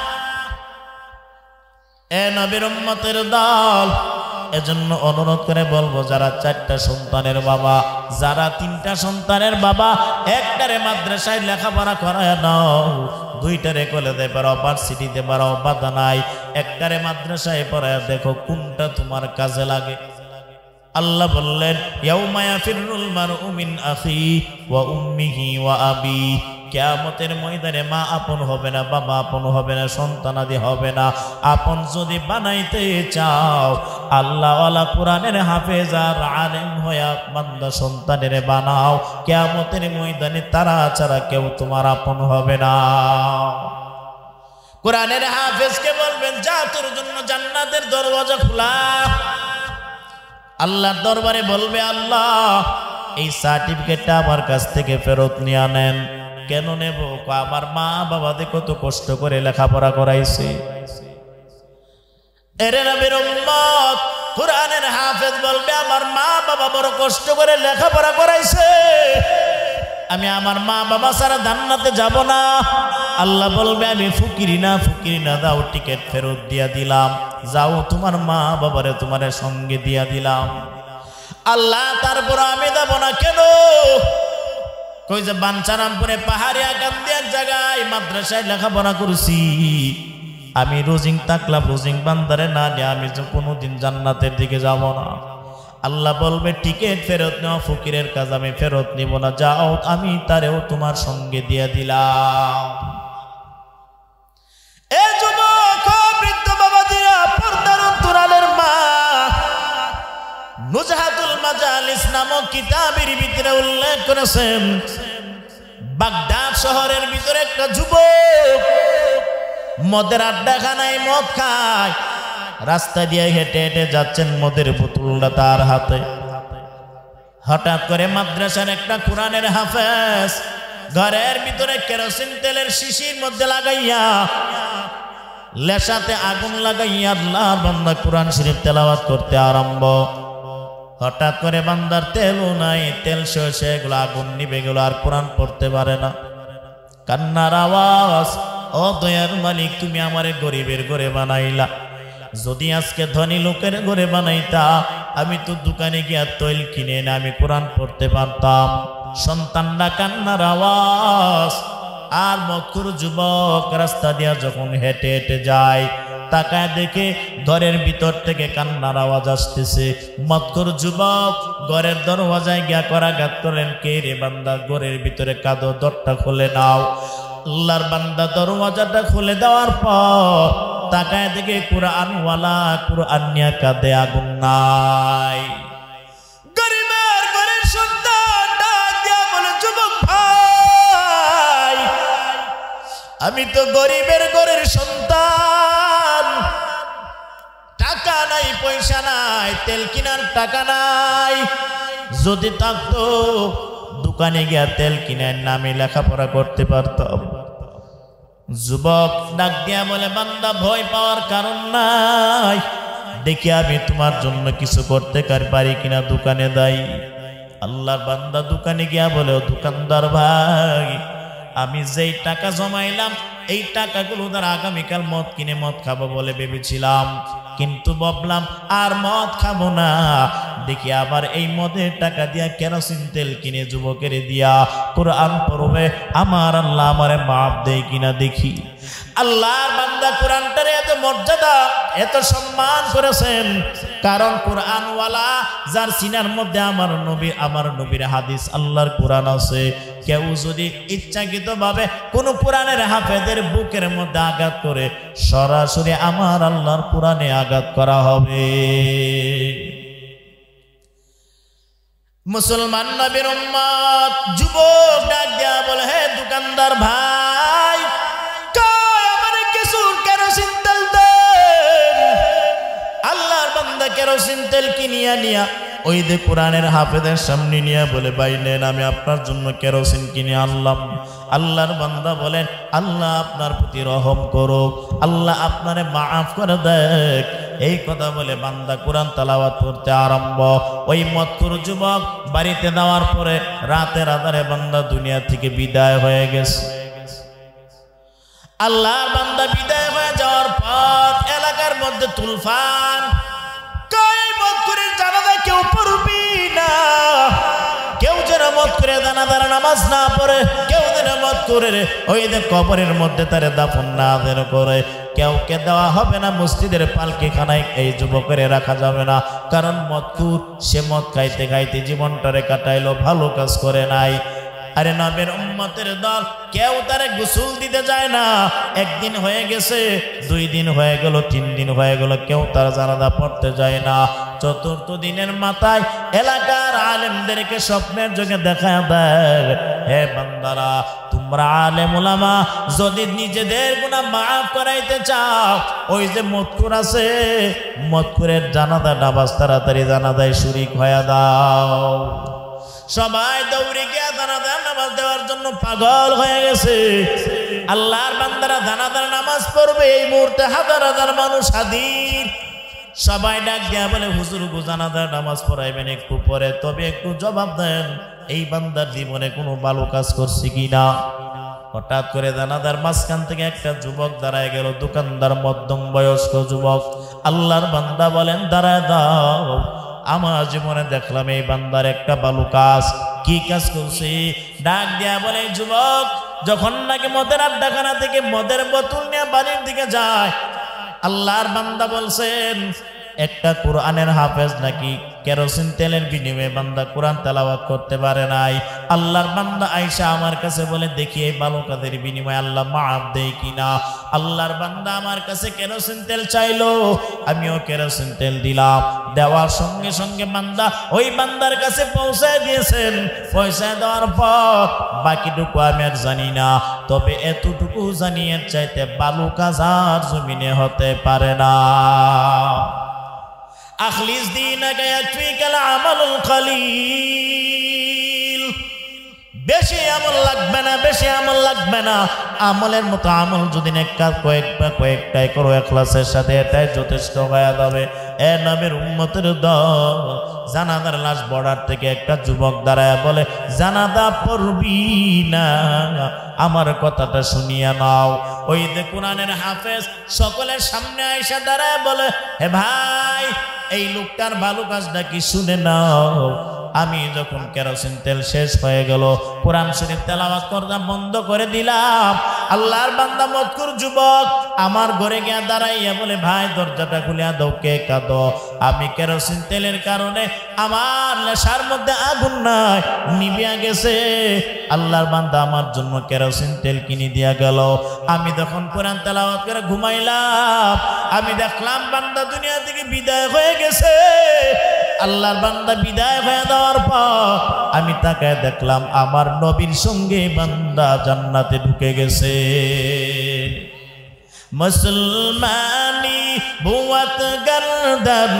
এ নবীর উম্মতের দল, এজন্য অনুরোধ করে বলবো, যারা 4টা সন্তানের বাবা, যারা 3টা সন্তানের বাবা, একটারে মাদ্রাসায় লেখাপড়া করায় নাও, 2টারে কলেজে পড়াও, ভার্সিটিতে পড়াও, বাধা নাই। একটারে মাদ্রাসায় পড়ায় দেখো কোনটা তোমার কাজে লাগে। আল্লাহ বললেন, ইয়াউমা ইয়াফিরুল মারউ মিন আখি ওয়া উম্মিহি ওয়া আবি। কিয়ামতের ময়দানে মা আপন হবে না, বাবা আপন হবে না, সন্তানাদি হবে না। আপন যদি বানাইতে চাও, আল্লাহ ওয়ালা কোরআনের হাফেজ আর আলেম হয়া বান্দা সন্তানের বানাও। কিয়ামতের ময়দানে তারা ছাড়া কেউ তোমার আপন হবে না। কোরআনের হাফেজকে বলবেন, যা তোর জন্য জান্নাতের দরওয়াজা খোলা। আল্লাহর দরবারে বলবে, আল্লাহ এই সার্টিফিকেটটা আমার কাছ থেকে ফেরত নিয়ে আনেন। কেন নেব? আমার মা বাবাদের কত কষ্ট করে লেখাপড়া করাইছে। এরে নবীর উম্মত, কোরআনের হাফেজ বলবে, আমার মা বাবা বড় কষ্ট করে লেখাপড়া করাইছে, আমি আমার মা বাবা ছাড়া জান্নাতে যাব না। আল্লাহ বলবে, আমি ফকিরি না, দাও টিকিট ফেরত দিয়া দিলাম, যাও তোমার মা বাবারে তোমার সঙ্গে দিয়া দিলাম। আল্লাহ তারপর আমি যাব না কেন? কই যে বাঞ্ছারামপুরে পাহাড়িয়া কান্দি এক জায়গায় মাদ্রাসায় লেখাপড়া করছি, আমি রোজিং তাকলাম, রোজিং বান্দারে না নিয়ে আমি কোনোদিন জান্নাতের দিকে যাব না। আল্লাহ বলবে টিকিট ফেরত নাও, ফকিরের কাজ আমি ফেরত নিব না, যাও আমি তারেও তোমার সঙ্গে দিয়ে দিলাম। এ যুবক বৃদ্ধ বাবাজিরা, পর্দার অন্তরালের মা, নুজহাতুল মাজালিস নামক কিতাবের ভিতরে উল্লেখ করেছেন, বাগদাদ শহরের ভিতরে একটা যুবক মদের আড্ডাখানায় মদ খায়, রাস্তা দিয়ে হেঁটে হেঁটে যাচ্ছেন, মদের বোতলটা তার হাতে। হঠাৎ করে মাদ্রাসার একটা কোরআনের হাফেজ ঘরের ভিতরে কেরোসিন তেলের শিশির মধ্যে লাগাইয়া, লেশাতে আগুন লাগাইয়া আল্লাহর বান্দা কোরআন শরীফ তেলাওয়াত করতে আরম্ভ। হঠাৎ করে বান্দার তেলও নাই, তেল শেষ হয়ে গেল, আগুন নিভে গেল, আর কোরআন পড়তে পারে না। কান্নার আওয়াজ, ও দয়ার মালিক তুমি আমারে গরিবের ঘরে বানাইলা, যদি আজকে ধনী লোকের ঘরে বানাইতা আমি তো দোকানে গিয়া তৈল কিনে এনে আমি কোরআন পড়তে পারতাম। সন্তানরা কান্নার আওয়াজ। আর মক্কুর যুবক রাস্তা দিয়া যখন হেঁটে হেঁটে যায়, তাকায় দেখে ঘরের ভিতর থেকে কান্নার আওয়াজ আসতেছে। মক্কুর যুবক ঘরের দরওয়াজায় গিয়া করাঘাত করেন, কে রে বান্দা, ঘরের ভিতরে কাঁদো, দরটা খুলে নাও। আল্লাহর বান্দা দরওয়াজাটা খুলে দেওয়ার পর তাকায় দেখে কুরআনওয়ালা কুরআন নিয়ে কাঁদে, আগুন নাই। গরিবের ঘরের সন্তান ডাক দিয়া বলে, যুবক ভাই, আমি তো গরিবের ঘরের সন্তান, টাকা নাই, পয়সা নাই, তেল কিনার টাকা নাই, যদি থাকতো দোকানে গিয়া তেল কিনার নামে লেখাপড়া করতে পারতাম। যুবক ডাক দিয়া বলে, বান্দা ভয় পাওয়ার কারণ নাই, দেখি আমি তোমার জন্য কিছু করতে পারি কিনা, দোকানে যাই। আল্লাহর বান্দা দোকানে গিয়া বলে, দোকানদার ভাই, আমি যেই টাকা জমাইলাম এই টাকাগুলো দ্বারা আগামীকাল মদ কিনে মদ খাবো বলে ভেবেছিলাম, কিন্তু ভাবলাম আর মদ খাবো না, দেখি আবার এই মদের টাকা দিয়া কেরোসিন তেল কিনে যুবকের দিয়া কোরআন পড়বে, আমার আল্লাহ আমারে মাফ দেয় কিনা দেখি। আল্লাহর বান্দা কোরআনটারে এত মর্যাদা এত সম্মান করেছেন, কারণ কোরআনওয়ালা যার সিনার মধ্যে আমার নবীর হাদিস আল্লাহর কোরআন আছে। কেউ যদি ইচ্ছাকৃতভাবে কোন কোরআনের হাফেজের বুকের মধ্যে আঘাত করে, সরাসরি আমার আল্লাহর কোরআনে আঘাত করা হবে। মুসলমান নবীর উম্মত যুবক ডাক দিয়া বলে, হে দোকানদার ভাই, আমারে কিছু কেরোসিন তেল দেন। আল্লাহর বান্দা কেরোসিন তেল কিনিয়া নিয়া ওই যে কোরআনের হাফেজের সামনে নিয়ে বলে, ভাই নেন, আমি আপনার জন্য কেরোসিন কিনে আনলাম। আল্লাহর বান্দা বলেন, আল্লাহ আপনার প্রতি রহম করো, আল্লাহ আপনারে মাফ করে দেখ। এই কথা বলে বান্দা কোরআন তেলাওয়াত করতে আরম্ভ। ওই মতকুর যুবক বাড়িতে দেওয়ার পরে রাতের আধারে বান্দা দুনিয়া থেকে বিদায় হয়ে গেছে। আল্লাহর বান্দা বিদায় হয়ে যাওয়ার পর এলাকার মধ্যে তুলফান, জানাজা কেউ পড়বি না, কেউ যেন মত করে জানাজার নামাজ না পড়ে, কেউ যেন মত করে ওই যে কবরের মধ্যে তারে দাফন না করে, কেউকে দেওয়া হবে না মসজিদের পালকিখানায়, এই যুবকের রাখা যাবে না, কারণ মদকুর, সে মদ খাইতে খাইতে জীবনটারে কাটাইলো, ভালো কাজ করে নাই। আরে নবীর উম্মতের দল কেউ তারে গোসল দিতে যায় না। একদিন হয়ে গেছে, 2 দিন হয়ে গেল, 3 দিন হয়ে গেল, কেউ তার জানাজা পড়তে যায় না। চতুর্থ দিনের মাথায় এলাকার আলেমদেরকে স্বপ্নের যোগে দেখা দেয়, হে বান্দারা, তোমরা আলেম উলামা যদি নিজেদের গুনাহ মাফ করাইতে চাও, ওই যে মদকুর আছে, মদকুরের জানাজা নামাজ তাড়াতাড়ি জানাজায় শরীক হয়ে দাও। সবাই দৌড়ে গিয়ে জানাজার নামাজ দেওয়ার জন্য পাগল হয়ে গেছে। আল্লাহর বান্দারা জানাজার নামাজ পড়বে, এই মুহূর্তে হাজার হাজার মানুষ হাজির। সবাই ডাক দিয়া বলে, হুজুর গো, জানাজার নামাজ পড়াইবেন একটু পরে, তবে একটু জবাব দেন এই বান্দার জীবনে কোনো ভালো কাজ করছে কিনা। হঠাৎ করে জানাজার মাঝখান থেকে একটা যুবক দাঁড়ায় গেল, দোকানদার, মধ্যম বয়স্ক যুবক। আল্লাহর বান্দা বলেন, দাঁড়ায় দাও, আমার জীবনে দেখলাম এই বান্দার একটা ভালো কাজ। কি কাজ করছে? ডাক দিয়া বলে, যুবক যখন নাকি মদের আড্ডাখানা থেকে মদের বোতল নিয়ে বাড়ির দিকে যায়, আল্লাহর বান্দা বলছেন, একটা কোরআনের হাফেজ নাকি কেরোসিন তেলের বিনিময়ে বান্দা কোরআন তেলাওয়াত করতে পারে নাই। আল্লাহর বান্দা আয়েশা আমার কাছে বলে, দেখি এই বালুকাদের বিনিময়ে আল্লাহ মাফ দেয় কিনা। আল্লাহর বান্দা আমার কাছে কেরোসিন তেল চাইলো, আমিও কেরোসিন তেল দিলাম। দেওয়ার সঙ্গে সঙ্গে বান্দা ওই বান্দার কাছে পৌঁছায় দিয়েছেন। পয়সা দেওয়ার পর বাকিটুকু আমি আর জানি না, তবে এতটুকু জানি এর চাইতে বালুকা যার জমিনে হতে পারে না। আখলিস দীনাকা ইয়াকফিকাল আমালুল কলিল। বেশি আমল লাগবে না, বেশি আমল লাগবে না। আমলের মতো আমল যদি কয়েকটাই করো ইখলাসের সাথে, এটাই যথেষ্ট হয়ে যাবে। এ নবীর উম্মতের দল, জানাজার লাশ বর্ডার থেকে একটা যুবক দাঁড়ায় বলে, জানাজা পড়বি না, আমার কথাটা শুনিয়া নাও। ওই যে কোরআনের হাফেজ সকলের সামনে আয়েশা দাঁড়ায় বলে, হে ভাই, এই লোকটার ভালো কাজটা কি শুনে নাও। আমি যখন কেরোসিন তেল শেষ হয়ে গেল, কোরআন শরীফ তেলাওয়াত করতে বন্ধ করে দিলাম। আল্লাহর বান্দা মজকুর যুবক আমার ঘরে গিয়া দাঁড়াইয়া বলে, ভাই দরজাটা খুলিয়া দাও, কে কাঁদো? আমি কেরোসিন তেলের কারণে আমার নেশার মধ্যে আগুন নাই, নিভিয়া গেছে। আল্লাহর বান্দা আমার জন্য কেরোসিন তেল কিনে দিয়া গেল। আমি তখন কোরআন তেলাওয়াত করে ঘুমাইলাম। আমি দেখলাম বান্দা দুনিয়া থেকে বিদায় হয়ে গেছে। আল্লাহর বান্দা বিদায় হয়ে দেওয়ার পর আমি তাকায় দেখলাম আমার নবীর সঙ্গে বান্দা জান্নাতে ঢুকে গেছে। মুসলমানি বুয়াত গর্দন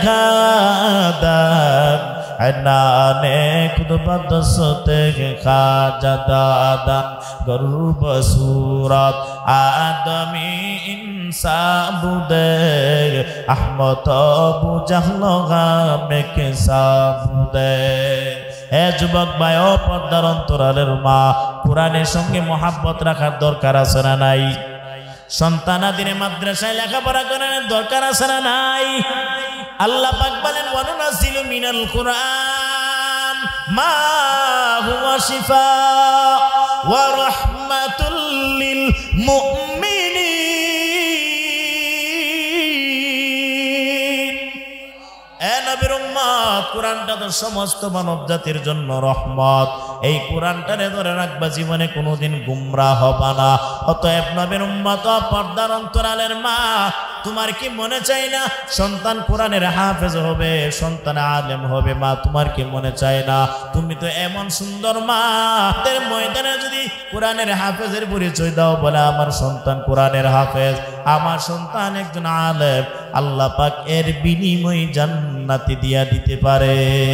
গাদান আনানে খুদবাত সতে খাজাদাদান গর্ব সুরাত আদমি ইনসাবুদে আহমদ বুজাহলগা মেকে সাবুদে। হে যুবক ভাই ও পর্দার অন্তরালের মা, কোরআনের সঙ্গে মহাব্বত রাখার দরকার আছে না নাই? সন্তানাদিনে মাদ্রাসায় লেখাপড়া করার দরকার আছে না নাই? আল্লাহ পাক বলেন, ওয়ানুনাজ্জিলু মিনাল কুরআন মা হুয়া শিফা ওয়া রাহমাতুল লিল মুমিনিন। এ নবীর উম্মত, কোরআনটা তো সমস্ত মানব জাতির জন্য রহমত। এই কোরআনটারে ধরে রাখবা, জীবনে কোনোদিন গুমরা হবা না। অতএব নবীর উম্মত, পর্দার অন্তরালের মা, তোমার কি মনে চাই না সন্তান কোরআনের হাফেজ হবে, সন্তান আলেম হবে? মা, তোমার কি মনে চায় না? তুমি তো এমন সুন্দর মা, ময়দানে যদি কোরআনের হাফেজের পরিচয় দাও, বলে আমার সন্তান কোরআনের হাফেজ, আমার সন্তান একজন আলেম, আল্লাহ পাক এর বিনিময় জান্নাতি দিয়া দিতে পারে।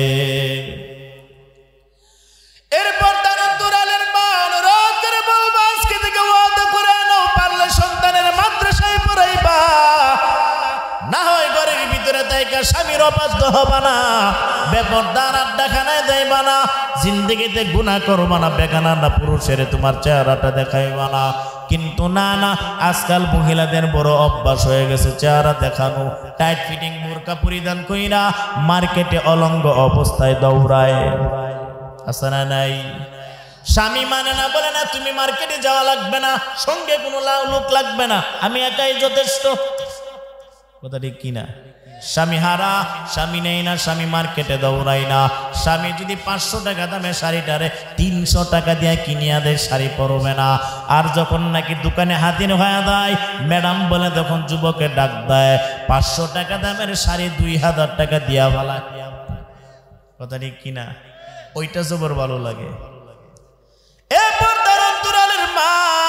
এরপর তারা দুরালের মান রাত করে বলবা, আজকে থেকে ওয়াদা করে নাও, পারলে সন্তানের মাদ্রাসায় পড়াইবা, না হয় ঘরের ভিতরে তাইকা স্বামীর অবাধ্য হবা না, বেপরদার আড্ডাখানায় যাইবা না, জিন্দেগিতে গুনাহ করবা না, বেগানা না পুরুষের তোমার চেহারাটা দেখাইবা না। কিন্তু না না, আজকাল মহিলাদের বড় অভ্যাস হয়ে গেছে চেহারা দেখানো। টাইট ফিটিং বোরকা পরিধান কইরা মার্কেটে অলঙ্গ অবস্থায় দৌড়ায়, আছে না নাই? স্বামী মানে না, বলে না তুমি মার্কেটে যাওয়া লাগবে না, সঙ্গে কোনো লোক লাগবে না, আমি একাই যথেষ্ট। কথা ঠিক কিনা? স্বামী হারা, স্বামী নেই না, স্বামী মার্কেটে দৌড়াই না। স্বামী যদি 500 টাকা দামে শাড়িটারে 300 টাকা দিয়ে কিনিয়া দেয়, শাড়ি পরবে না। আর যখন নাকি দোকানে হাতির হয়ে দেয়, ম্যাডাম বলে তখন যুবকের ডাক দেয়, 500 টাকা দামের শাড়ি 2000 টাকা দিয়া ভালা। কথা ঠিক কিনা? ওইটা জবর ভালো লাগে। এরপর দারুণের মা,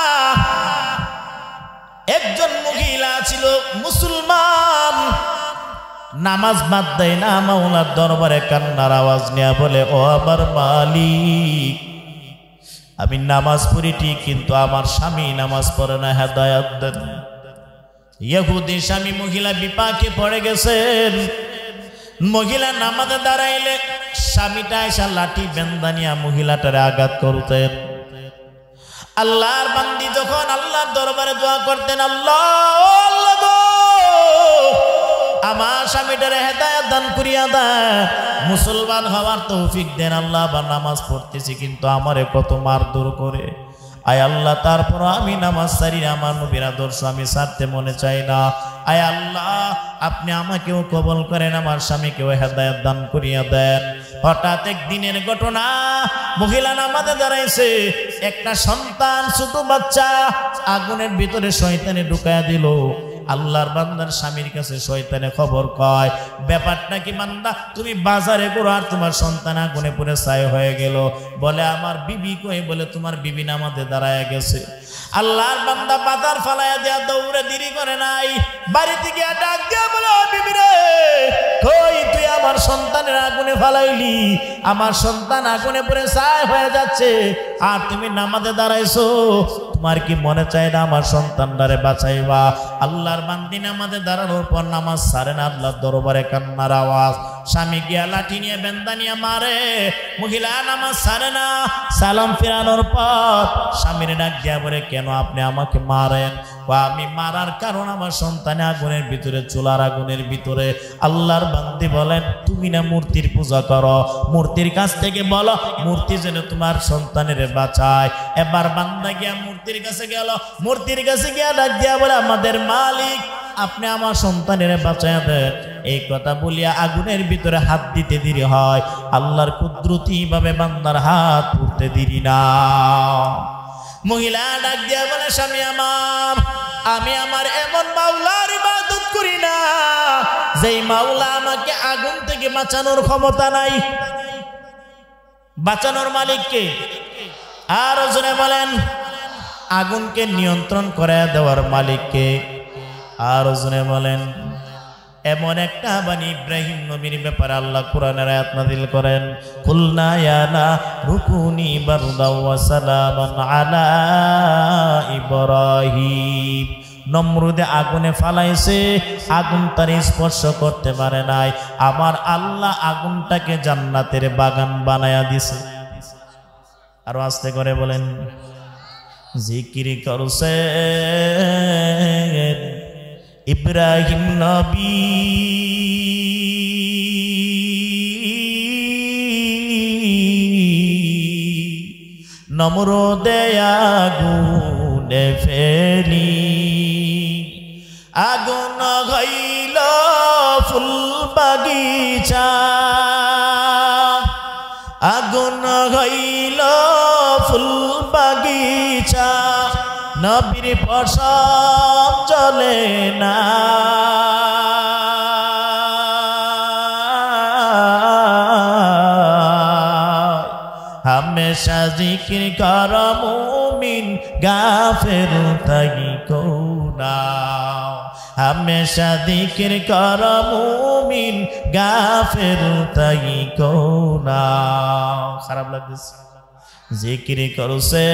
একজন মহিলা ছিল মুসলমান, নামাজ বাদ দেয় না, মাওলার দরবারে কান্নার আওয়াজ নিয়ে বলে, ও আমার মালিক, আমি নামাজ পড়ি ঠিক, কিন্তু আমার স্বামী নামাজ পড়ে না, হেদায়েত দেন। ইহুদি স্বামী মহিলা বিপাকে পড়ে গেছেন। মহিলা নামাজে দাঁড়াইলে স্বামীটা এসে লাঠি বেন্দানিয়া মহিলাটারে আঘাত করতেন। আল্লাহর বান্দি যখন আল্লাহর দরবারে দোয়া করতেন, আল্লাহ আমার স্বামীটারে হেদায়েত দান করিয়া দেন, মুসলমান হওয়ার তৌফিক দেন আল্লাহ। বা নামাজ পড়তেছি কিন্তু আমারে কত মারধর করে, আয় আল্লাহ তারপর আমি নামাজ ছাড়ি আমার নবীর আদর্শ আমি ছাড়তে মনে চাই না আয় আল্লাহ আপনি আমাকেও কবুল করেন আমার স্বামীকেও হেদায়েত দান করিয়া দেন হঠাৎ একদিনের ঘটনা মহিলা নামাজে দাঁড়াইছে একটা সন্তান ছোট বাচ্চা আগুনের ভিতরে শয়তানে ঢুকায়া দিল আল্লাহর বান্দার স্বামীর কাছে শয়তানে খবর কয় ব্যাপারটা কি বান্দা তুমি বাজারে করো আর তোমার সন্তান আগুনে পুড়ে ছাই হয়ে গেল বলে আমার বিবি কই বলে তোমার বিবি নামাজে দাঁড়ায় গেছে আল্লাহর বান্দা বাজার ফালায়া দেয়া দৌড়ে দেরি করে নাই বাড়িতে গিয়ে ডাক দিয়া বলে ও বিবি রে কই তুই আমার সন্তানের আগুনে ফালাইলি আমার সন্তান আগুনে পুড়ে ছাই হয়ে যাচ্ছে আর তুমি নামাজে দাঁড়াইছো তোমার কি মনে চায় না আমার সন্তানটারে বাঁচাইবা আল্লাহর বান্দি নামাজে দাঁড়ানোর পর নামাজ ছাড়ে না আল্লাহর দরবারে কান্নার আওয়াজ স্বামী গিয়া লাঠি নিয়ে বেন্দা নিয়ে মারে মহিলা নামাজ ছাড়ে না সালাম ফিরানোর পর স্বামীর ডাক দিয়া বলে কেন আপনি আমাকে মারেন আমি মারার কারণ আমার সন্তানে আগুনের ভিতরে চুলার আগুনের ভিতরে আল্লাহর বান্দি বলেন তুমি না মূর্তির পূজা করো মূর্তির কাছ থেকে বলো মূর্তি যেন তোমার সন্তানের বাঁচায় এবার বান্দা গিয়া মূর্তির কাছে গেল মূর্তির কাছে গিয়া ডাক দিয়া বলে আমাদের মালিক আপনি আমার সন্তানের বাঁচায় দেন এই কথা বলিয়া আগুনের ভিতরে হাত দিতে দেরি হয় আল্লাহর কুদরতি ভাবে বান্দার হাত পুড়তে দেরি না মহিলা ডাক দিয়া বলে স্বামী আমার আমি আমার এমন মাওলার ইবাদত করি না যেই মাওলা আমাকে আগুন থেকে বাঁচানোর ক্ষমতা নাই বাঁচানোর মালিককে আর জনে বলেন আগুনকে নিয়ন্ত্রণ করে দেওয়ার মালিককে আর জনে বলেন এমন একটা বাণী ইব্রাহিম নবীর ব্যাপারে আল্লাহ কোরআনের আয়াত নাযিল করেন কুলনা ইয়া না রুকুনি বারদাও ওয়া সালামান আলা ইব্রাহিম নমরুদে আগুনে ফালাইছে আগুন তার স্পর্শ করতে পারে নাই আমার আল্লাহ আগুনটাকে জান্নাতের বাগান বানায়া দিছে আর আস্তে করে বলেন জিকির করছে ইব্রাহিম নবী নমরুদে আগুনে ফেলি আগুন হইল ফুল বাগিচা আগুন হইল ফুল বাগিচা নবীর পশম জ্বলে না हमेशा जिक्र कर मुमिन गाफिर तही को ना हमेशा जिक्र कर मुमिन गाफिर तही को ना खराब लगছে जिक्र করছে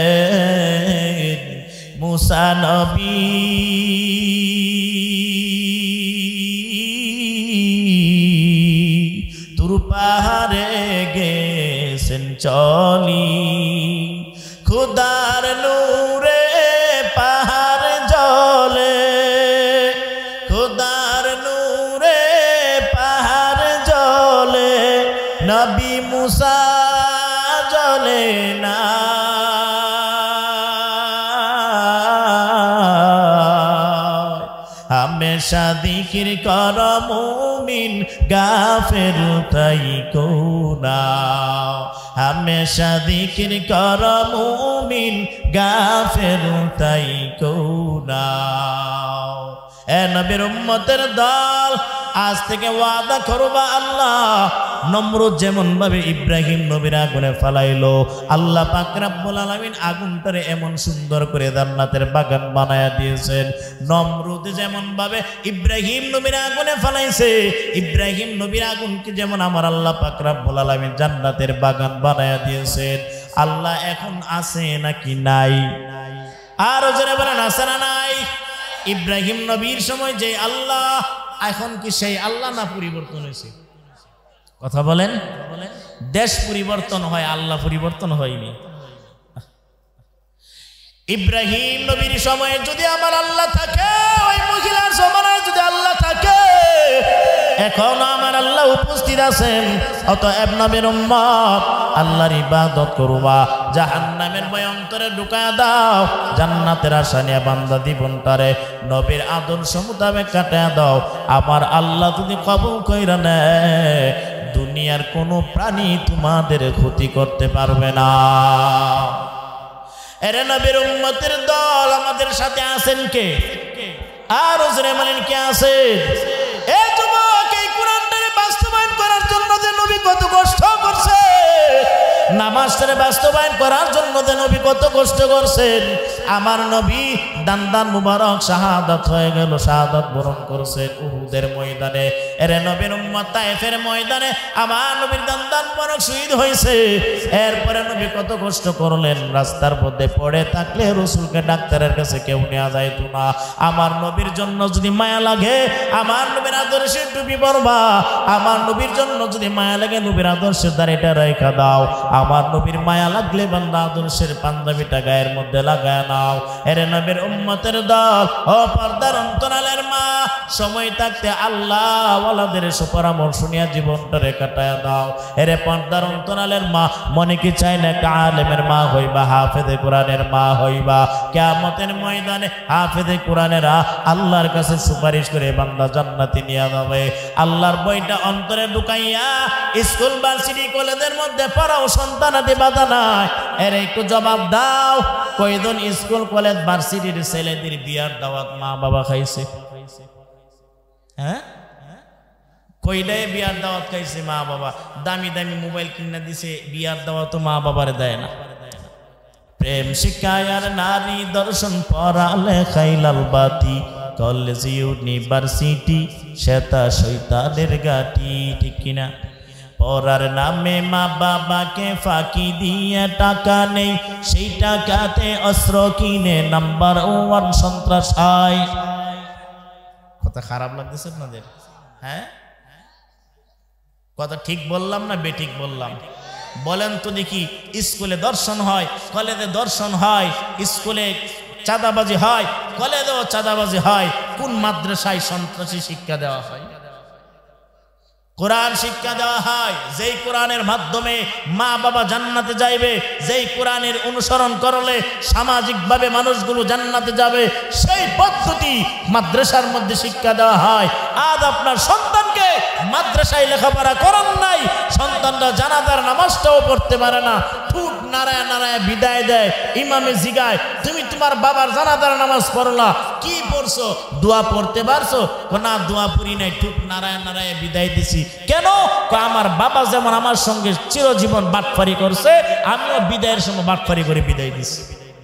मूसा नबी तुर पाहाड़े গেছেন চলি খুদার নূরে পাহাড় জ্বলে খুদার নূরে পাহাড় জ্বলে নবী মুসা জ্বলে না हमेशा जिक्र कर मुमिन गाफिर तही को ना हमेशा जिक्र कर मुमिन गाफिर तही को ना ए नबीर उम्मतेर दल आज থেকে ওয়াদা করবা আল্লাহ নমরুদ যেমন ভাবে ইব্রাহিম নবীর আগুনে ফালাইলো আল্লাহ পাক রব্বুল আলামিন আগুনটারে এমন সুন্দর করে জান্নাতের বাগান বানায়া দিয়েছেন নমরুদ যেমন ভাবে ইব্রাহিম নবীর আগুনে ফালাইছে ইব্রাহিম নবীর আগুনকে যেমন আমার আল্লাহ পাক রব্বুল আলামিন জান্নাতের বাগান বানায়া দিয়েছেন আল্লাহ এখন আছে নাকি নাই আর জোরে বলেন আছে না নাই ইব্রাহিম নবীর সময় যে আল্লাহ এখন কি সেই আল্লাহ না পরিবর্তন হয়েছে কথা বলেন দেশ পরিবর্তন হয় আল্লাহ পরিবর্তন হয়নি ইব্রাহিম নবীর সময়ে যদি আমার আল্লাহ থাকে ওই মহিলার জমানায় যদি আল্লাহ থাকে এখন আমার আল্লাহ উপস্থিত আছেন অতএব নবীর উম্মত আল্লাহর ইবাদত করবা জাহান্নামের ভয় অন্তরে ঢুকায়া দাও, জান্নাতের আশা নিয়ে বান্দা জীবনটারে নবীর আদর্শ মোতাবেক কাটায়া দাও। আমার আল্লাহ যদি কবুল কইরা নেয়, দুনিয়ার কোনো প্রাণী তোমাদের ক্ষতি করতে পারবে না। এরে নবীর উম্মতের দল আমাদের সাথে আছেন কে? আর ওজরে বলেন কে আছেন? এ যুবক, এই কোরআনটারে বাস্তবায়ন করার জন্য যে নবী কত কষ্ট করছে, নামাজটারে বাস্তবায়ন করার জন্য যে নবী কত কষ্ট করছেন। আমার নবী দান মুবারক শাহাদাত হয়ে গেল, শাহাদাত বরণ করছেন উহুদের ময়দানে। এরে নবীর উম্মত তায়েফের ময়দানে আমার নবীর দান মুবারক শহীদ হয়েছে। এরপরে নবী কত কষ্ট করলেন, রাস্তার মধ্যে পড়ে থাকলে রাসূলকে ডাক্তারের কাছে কেউ নেওয়া যাইতো না। আমার নবীর জন্য যদি মায়া লাগে, আমার নবীর আদর্শে টুপি পরবা। আমার নবীর জন্য যদি মায়া লাগে, নবীর আদর্শের দাড়িটা রেখা দাও। আমার নবীর মায়া লাগলে বান্দা আদর্শের পাঞ্জাবিটা গায়ের মধ্যে লাগায় নাও। এরে নবীর উম্মতের দল, ও পর্দার অন্তরালের মা, সময় থাকতে আল্লাহ ওয়ালাদের সুপরামর্শ নিয়ে জীবনটারে কাটায় দাও। এরে পর্দার অন্তরালের মা, মনে কি চাই না আলেমের মা হইবা, হাফেজে কোরআনের মা হইবা। কিয়ামতের ময়দানে হাফেজে কোরআনেরা আল্লাহর কাছে সুপারিশ করে বান্দা জান্নাতে নিয়ে যাবে। আল্লাহর বইটা অন্তরে ঢুকাইয়া স্কুল ভার্সিটি কলেজের মধ্যে পড়াও সন্তানাদি বাধা নাই। এর একটু জবাব দাও, কয়জন স্কুল কলেজ ভার্সিটির ছেলেদের বিয়ার দাওয়াত মা বাবা খাইছে? হ্যাঁ, কইলে বিয়ার দাওয়াত খাইছে মা বাবা? দামি দামি মোবাইল কিনা দিছে, বিয়ার দাওয়াত তো মা বাবারে দেয় না। প্রেম শিকায়ার নারী দর্শন পড়ালে খাইলাল বাতি, কলেজ ইউনিভার্সিটি শ্বেতা শৈতানের গাটি। ঠিক কিনা? পড়ার নামে মা বাবাকে ফাঁকি দিয়ে টাকা নেই, সেই টাকাতে অস্ত্র কিনে নাম্বার 1 সন্ত্রাস হয়। কথা খারাপ লাগতেছে আপনাদের? হ্যাঁ, কথা ঠিক বললাম না বেঠিক বললাম? বলেন তো দেখি। স্কুলে দর্শন হয়, কলেজে দর্শন হয়, স্কুলে চাঁদাবাজি হয়, কলেজেও চাঁদাবাজি হয়। কোন মাদ্রাসায় সন্ত্রাসী শিক্ষা দেওয়া হয়? কোরআন শিক্ষা দেওয়া হয়, যেই কোরআনের মাধ্যমে মা বাবা জান্নাতে যাইবে, যেই কোরআনের অনুসরণ করলে সামাজিকভাবে মানুষগুলো জান্নাতে যাবে, সেই পদ্ধতি মাদ্রাসার মধ্যে শিক্ষা দেওয়া হয়। আজ আপনার সন্তানকে মাদ্রাসায় লেখাপড়া করান নাই, সন্তানরা জানাজার নামাজটাও পড়তে পারে না, ঠুট নারায় নারায় বিদায় দেয়। ইমামে জিগায়, তুমি তোমার বাবার জানাজার নামাজ পড়লা, কি পড়ছো? দোয়া পড়তে পারছো? না, দোয়া পড়ি নাই, ঠুট নারায় নারায় বিদায় দিছি। কেন? আমার বাবা যেমন আমার সঙ্গে চিরজীবন বাটপারি করছে, আমিও বিদায়ের সময় বাটপারি করে বিদায় দিছি।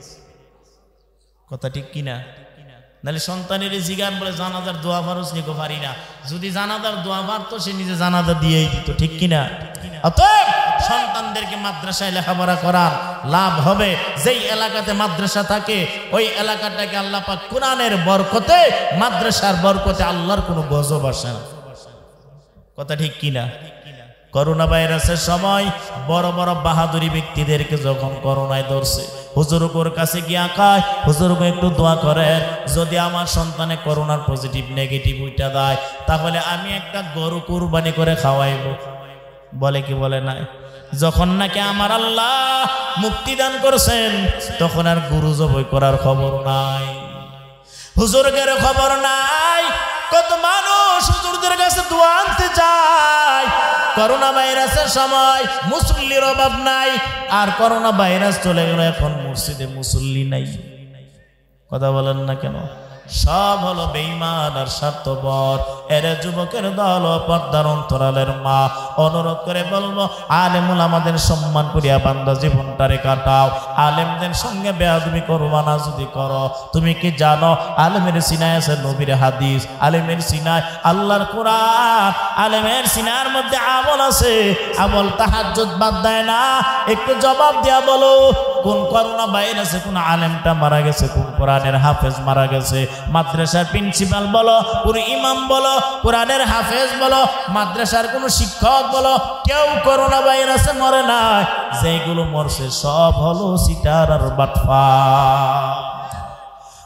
কথা ঠিক কিনা? নাহলে সন্তানের জিগান বলে জানাজার দোয়া ফারুস নিকো পারি না। যদি জানাজার দোয়া পারতো সে নিজে জানাজা দিয়েই দিত। ঠিক কিনা? অতএব সন্তানদেরকে মাদ্রাসায় লেখাপড়া করার লাভ হবে। যেই এলাকাতে মাদ্রাসা থাকে ওই এলাকাটাকে আল্লাহ পাক কোরআনের বরকতে, মাদ্রাসার বরকতে আল্লাহর কোনো গজব আসে না। কথা ঠিক কিনা? করোনা ভাইরাসের সময় বড় বড় বাহাদুরি ব্যক্তিদেরকে যখন করোনায় ধরছে, হুজুরগুর কাছে গিয়া কয়, হুজুরগো একটু দোয়া করেন, যদি আমার সন্তানে করোনার পজিটিভ নেগেটিভ উইটা দেয়, তাহলে আমি একটা গরু কুরবানি করে খাওয়াইব। বলে কি বলে নাই? যখন নাকি আমার আল্লাহ মুক্তি দান করছেন, তখন আর গরু জবাই করার খবর নাই, হুজুরগের খবর নাই। কত মানুষ হুজুরদের কাছে দোয়া আনতে যায়। করোনা ভাইরাসের সময় মুসল্লির অভাব নাই, আর করোনা ভাইরাস চলে গেল, এখন মসজিদে মুসল্লি নাই। কথা বলেন না কেন? সব হলো বেঈমান আর স্বার্থপর। এর যুবকের দল, পর্দার অন্তরালের মা, অনুরোধ করে বলবো, আলেমুল আমাদের সম্মান করিয়া বান্দা জীবনটারে কাটাও। আলেমদের সঙ্গে বেয়াদবি করবা না। যদি করো, তুমি কি জানো আলেমের সিনায় আছে নবীর হাদিস, আলেমের সিনায় আল্লাহর কোরআন, আলেমের সিনার মধ্যে আমল আছে। আমল তাহাজ্জুদ বাদ দেয় না। একটু জবাব দিয়া বলো, কোন করোনা ভাইরাসে কোন আলেমটা মারা গেছে, কোন কোরআনের হাফেজ মারা গেছে? মাদ্রাসার প্রিন্সিপাল বলো, কোন ইমাম বলো, কোরআনের হাফেজ বলো, মাদ্রাসার কোন শিক্ষক বলো, কেউ করোনা ভাইরাসে মরে না। যেগুলো মরছে সব হলো সিটার আর বাটফা।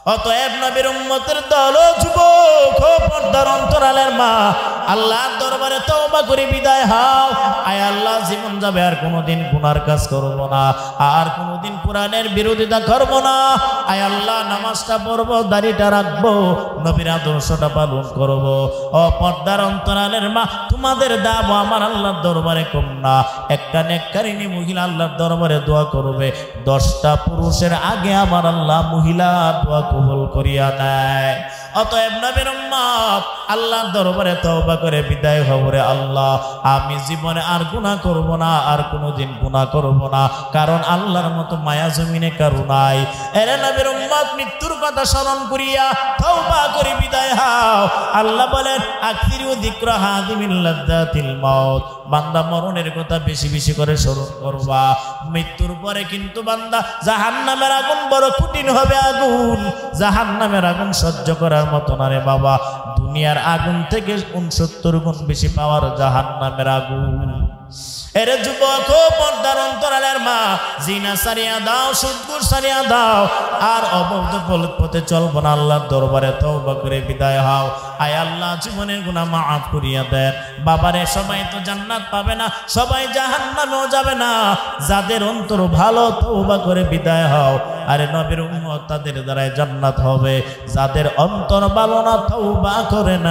অতএব নবীর উম্মতের দল ও যুবক ও পর্দার অন্তরালের মা আল্লাহর দরবারে তওবা করে বিদায় হও। আয় আল্লাহ, জীবন যাবে আর কোনোদিন গুনার কাজ করব না, আর কোনোদিন কোরআনের বিরোধিতা করব না। আয় আল্লাহ, নামাজটা পড়ব, দাড়িটা রাখবো, নবীর আদর্শটা পালন করব। ও পর্দার অন্তরালের মা, তোমাদের দাবো আমার আল্লাহর দরবারে কম না। একটা নেককারিনী মহিলা আল্লাহর দরবারে দোয়া করবে, 10টা পুরুষের আগে আমার আল্লাহ মহিলা দোয়া কবুল করিয়া নেয়। অতএব নবীর উম্মত আল্লাহর দরবারে তওবা করে বিদায় হও রে আল্লাহ, আমি জীবনে আর গুনাহ করব না, আর কোনোদিন গুনাহ করব না, কারণ আল্লাহর মতো মায়া জমিনে কারো নাই। এরে নবীর উম্মত, মৃত্যুর কথা স্মরণ করিয়া তওবা করে বিদায় হও। আল্লাহ বলেন, আকসিরু যিকরা হাযিমিল লাযযাতিল মাউত, বান্দা মরণের কথা বেশি বেশি করে স্মরণ করবা। মৃত্যুর পরে কিন্তু বান্দা জাহান্নামের আগুন বড় কঠিন হবে। আগুন, জাহান্নামের আগুন সহ্য করার মতো না রে বাবা। দুনিয়ার আগুন থেকে 69 গুণ বেশি পাওয়ার জাহান্নামের আগুন। এরে যুবক ও পর্দার অন্তরালের মা, জিনা সারিয়া দাও, সুদঘুষ সারিয়া দাও, আর অবৈধ পথে চলবো না। আল্লাহর দরবারে তওবা করে বিদায় হও। আয় আল্লাহ, জীবনের গুনাহ মাফ করিয়া দেন। বাবারে, সবাই তো জান্নাত পাবে না, সবাই জাহান্নামেও যাবে না। যাদের অন্তর ভালো, তওবা করে বিদায় হও। আরে নবীর উম্মত, তাদের দ্বারাই জান্নাত হবে। যাদের অন্তর ভালো না, তওবা করে না,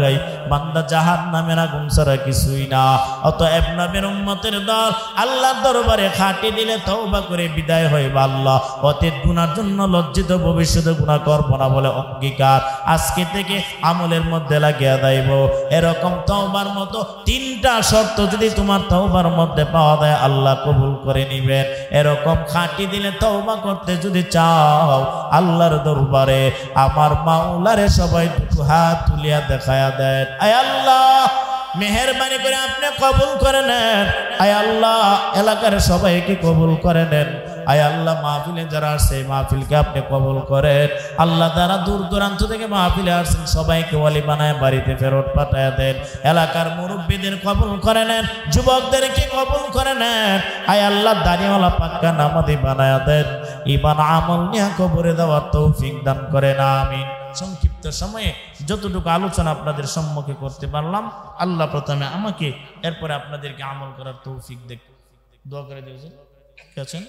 বান্দা জাহান্নামের আগুন ছাড়া কিছুই না। অতএব নবীর উম্মতের দল আল্লাহর দরবারে খাটি দিলে তওবা করে বিদায় হইবা। আল্লাহ, অতীত গুনার জন্য লজ্জিত, ভবিষ্যতে গুনাহ করব না বলে অঙ্গীকার আজকে থেকে আমলের মধ্যে লাগিয়ে দেব। এরকম তওবার মতো 3টা শর্ত যদি তোমার তওবার মধ্যে পাওয়া যায়, আল্লাহ কবুল করে নিবেন। এরকম খাটি দিলে তওবা করতে যদি চাও, আল্লাহর দরবারে আমার মাওলারে সবাই দুটো হাত তুলিয়া দেখায়া দেন। আয় আল্লাহ, মেহেরবানি করে আপনি কবুল করে নেন। আয় আল্লাহ, এলাকার সবাইকে কবুল করে নেন। আয় আল্লাহ, মাহফিলে যারা আসছে মাহফিলকে আপনি কবুল করেন। আল্লাহ, যারা দূর দূরান্ত থেকে মাহফিলে আসছেন সবাইকে ওয়ালি বানায় বাড়িতে ফেরত পাঠায় দেন। এলাকার মুরব্বীদের কবুল করে নেন, যুবকদেরকে কবুল করে নেন। আয় আল্লাহ, দাড়িওয়ালা পাক্কা নামাজি বানায় দেন। ঈমান আমল নিয়ে কবরে দেওয়ার তৌফিক দান করেন, আমিন। সংক্ষিপ্ত সময়ে যতটুকু আলোচনা আপনাদের সম্মুখে করতে পারলাম, আল্লাহ প্রথমে আমাকে, এরপরে আপনাদেরকে আমল করার তৌফিক দেখ। দোয়া করে দিয়েছেন, কে আছেন?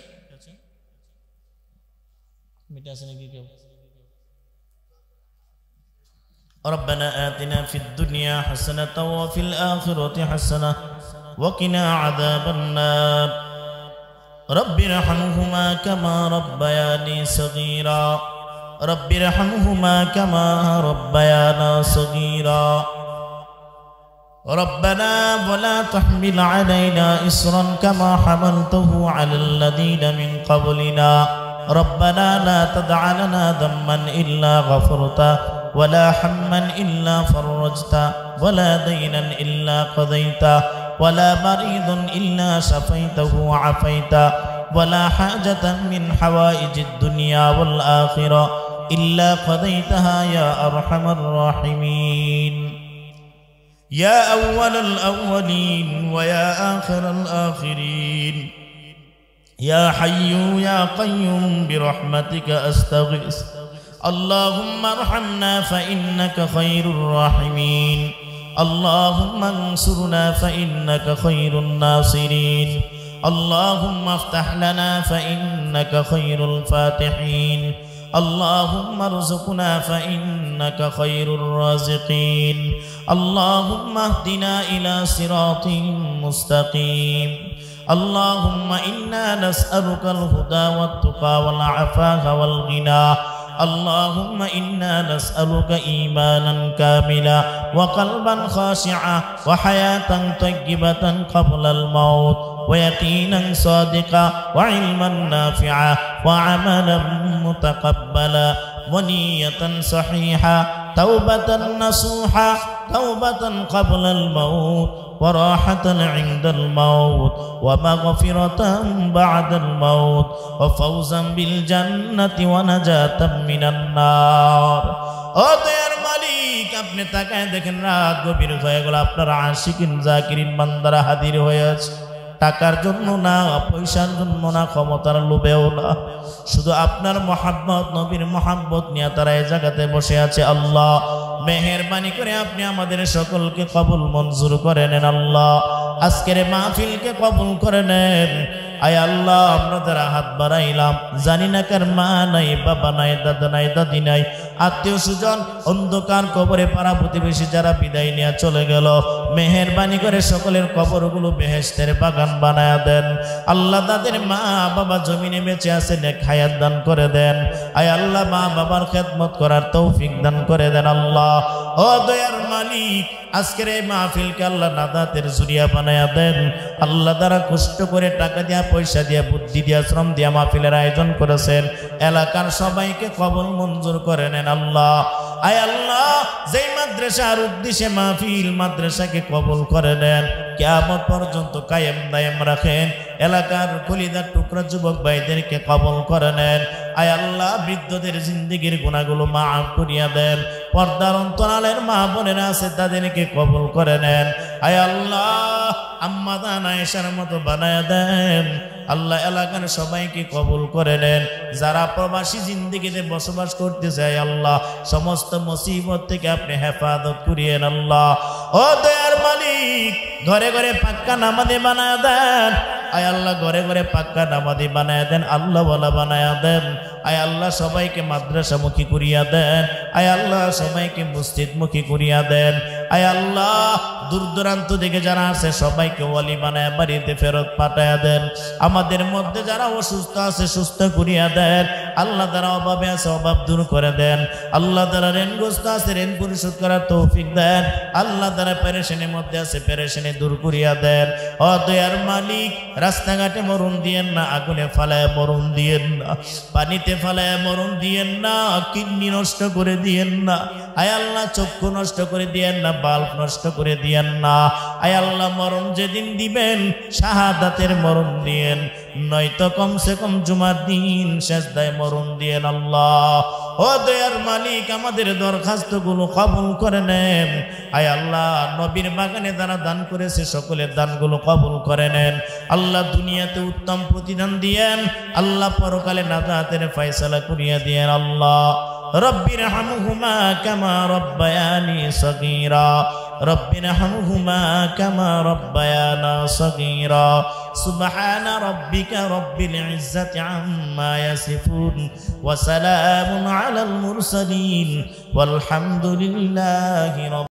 মিটা আছে নাকি কেউ? ربنا آتنا في الدنيا حسنة وفي الآخرة حسنة وقنا عذاب النار رب ارحمهما كما ربياني صغيرا رب ارحمهما كما ربيانا صغيرا ربنا ولا تحمل علينا إصرا كما حملته على الذين من قبلنا ربنا لا تدع لنا ذنبا إلا غفرته ولا حما إلا فرجته ولا دينا إلا قضيته ولا مريض إلا شفيته وعافيته ولا حاجة من حوائج الدنيا والآخرة إلا قضيتها يا أرحم الراحمين يا أول الأولين ويا آخر الآخرين يا حي يا قيوم برحمتك أستغيث اللهم ارحمنا فإنك خير الراحمين اللهم انصرنا فإنك خير الناصرين اللهم افتح لنا فإنك خير الفاتحين اللهم ارزقنا فإنك خير الرازقين اللهم اهدنا إلى صراط مستقيم اللهم إنا نسألك الهدى والتقى والعفاف والغنى اللهم إنا نسألك إيمانا كاملا وقلبا خاشعا وحياة طيبة قبل الموت ويقينا صادقا وعلما نافعا وعملا متقبلا ونية صحيحة توبة نصوحا توبة قبل الموت وراحة عند الموت ومغفرة بعد الموت وفوزا بالجنة ونجاة من النار ওদের মালিক আপনি তাকায় দেখেন রাত গভীর হয়ে গেল আপনার আশিকিন জাকিরিন বান্দারা হাজির হয়ে আছে টাকার জন্য না, পয়সার জন্য না, ক্ষমতার লোভেও না, শুধু আপনার মহাব্বত, নবীর মহাব্বত নিয়ে তারা এই জায়গাতে বসে আছে। আল্লাহ মেহেরবানি করে আপনি আমাদের সকলকে কবুল মঞ্জুর করে নেন। আল্লাহ আজকের মাহফিলকে কবুল করে নেন। আয় আল্লাহ, আমরা যারা হাত বাড়াইলাম, জানি না কার মা নাই, বাবা নাই, দাদা নাই, দাদি নাই, আত্মীয় স্বজন অন্ধকার কবরে, পাড়া প্রতিবেশী যারা বিদায় নিয়ে চলে গেল, মেহেরবানি করে সকলের কবরগুলো বেহেশতের বাগান বানায়া দেন। আল্লাহ তাদের মা বাবা জমিনে বেঁচে আছে, নেক হায়াত দান করে দেন। আয় আল্লাহ, মা বাবার খেদমত করার তৌফিক দান করে দেন। আল্লাহ ও দয়ার মালিক, আজকের এই মাহফিলকে আল্লাহ নাদাতের জুরিয়া বানায়া দেন। আল্লাহ দ্বারা কষ্ট করে টাকা দিয়া, পয়সা দিয়া, বুদ্ধি দিয়া, শ্রম দিয়া মাহফিলের আয়োজন করেছেন, এলাকার সবাইকে কবুল মঞ্জুর করে নেন। আল্লাহ আয় আল্লাহ, যেই মাদ্রাসার উদ্দেশ্যে মাহফিল, মাদ্রাসাকে কবুল করে নেন, কিয়ামত পর্যন্ত কায়েম দায়েম রাখেন। এলাকার কলিজার টুকরা যুবক ভাইদেরকে কবুল করে নেন। আয় আল্লাহ, বৃদ্ধদের জিন্দেগির গুনাহগুলো মাফ করিয়া দেন। পর্দার অন্তরালের মা বোনেরা আছে, তাদেরকে কবুল করে নেন। আয় আল্লাহ, আম্মা জান আয়েশার মতো বানায়া দেন। আল্লাহ এলাকার সবাইকে কবুল করে নেন। যারা প্রবাসী জিন্দেগিতে বসবাস করতেছে, আল্লাহ সমস্ত মুসিবত থেকে আপনি হেফাজত করিয়েন। আল্লাহ ও দয়ার মালিক, ঘরে ঘরে পাক্কা নামাজি বানায়া দেন। আয় আল্লাহ, ঘরে ঘরে পাক্কা নামাজি বানায়া দেন, আল্লাহ ওয়ালা বানায়া দেন। আয় আল্লাহ, সবাইকে মাদ্রাসামুখী করিয়া দেন। আয় আল্লাহ, সবাইকে মসজিদমুখী করিয়া দেন। আয় আল্লাহ, দূর দূরান্ত থেকে যারা আছে সবাইকে ওয়ালি বানায় বাড়িতে ফেরত পাঠায়া দেন। আমাদের মধ্যে যারা অসুস্থ আছে সুস্থ করিয়া দেন। আল্লাহ যারা অভাবে আছে অভাব দূর করে দেন। আল্লাহ যারা ঋণগ্রস্ত আছে ঋণ পরিশোধ করার তৌফিক দেন। আল্লাহ যারা পেরেশানির মধ্যে আছে পেরেশানি দূর করিয়া দেন। ও দয়ার মালিক, রাস্তাঘাটে মরণ দিয়েন না, আগুনে ফালায় মরণ দিয়েন না, পানিতে ফালায় মরণ দিয়েন না, কিডনি নষ্ট করে দিয়েন না। আয় আল্লাহ, চক্ষু নষ্ট করে দিয়েন না, বাল্ব নষ্ট করে দিয়েন না। আয় আল্লাহ, মরণ যেদিন দিবেন শাহাদাতের মরণ দিয়েন, নয়তো কমসে কম জুমার দিন সেজদায় মরণ দিয়েন। আল্লাহ ও দয়ার মালিক, আমাদের দরখাস্তগুলো কবুল করে নেন। আয় আল্লাহ, নবীর বাগানে যারা দান করেছে সকলের দানগুলো কবুল করে নেন। আল্লাহ দুনিয়াতে উত্তম প্রতিদান দিয়েন। আল্লাহ পরকালে নাজাতের ফয়সালা করিয়া দিয়েন। আল্লাহ রব্বিরহামহুমা কামা রব্বায়ানি সগীরা, রব্বিরহামহুমা কামা রব্বায়ানা সগীরা। সুবহানা রাব্বিকা রব্বিল ইজ্জাতি আম্মা ইয়াসিফুন ওয়া সালামুন আলাল মুরসালিন ওয়ালহামদুলিল্লাহি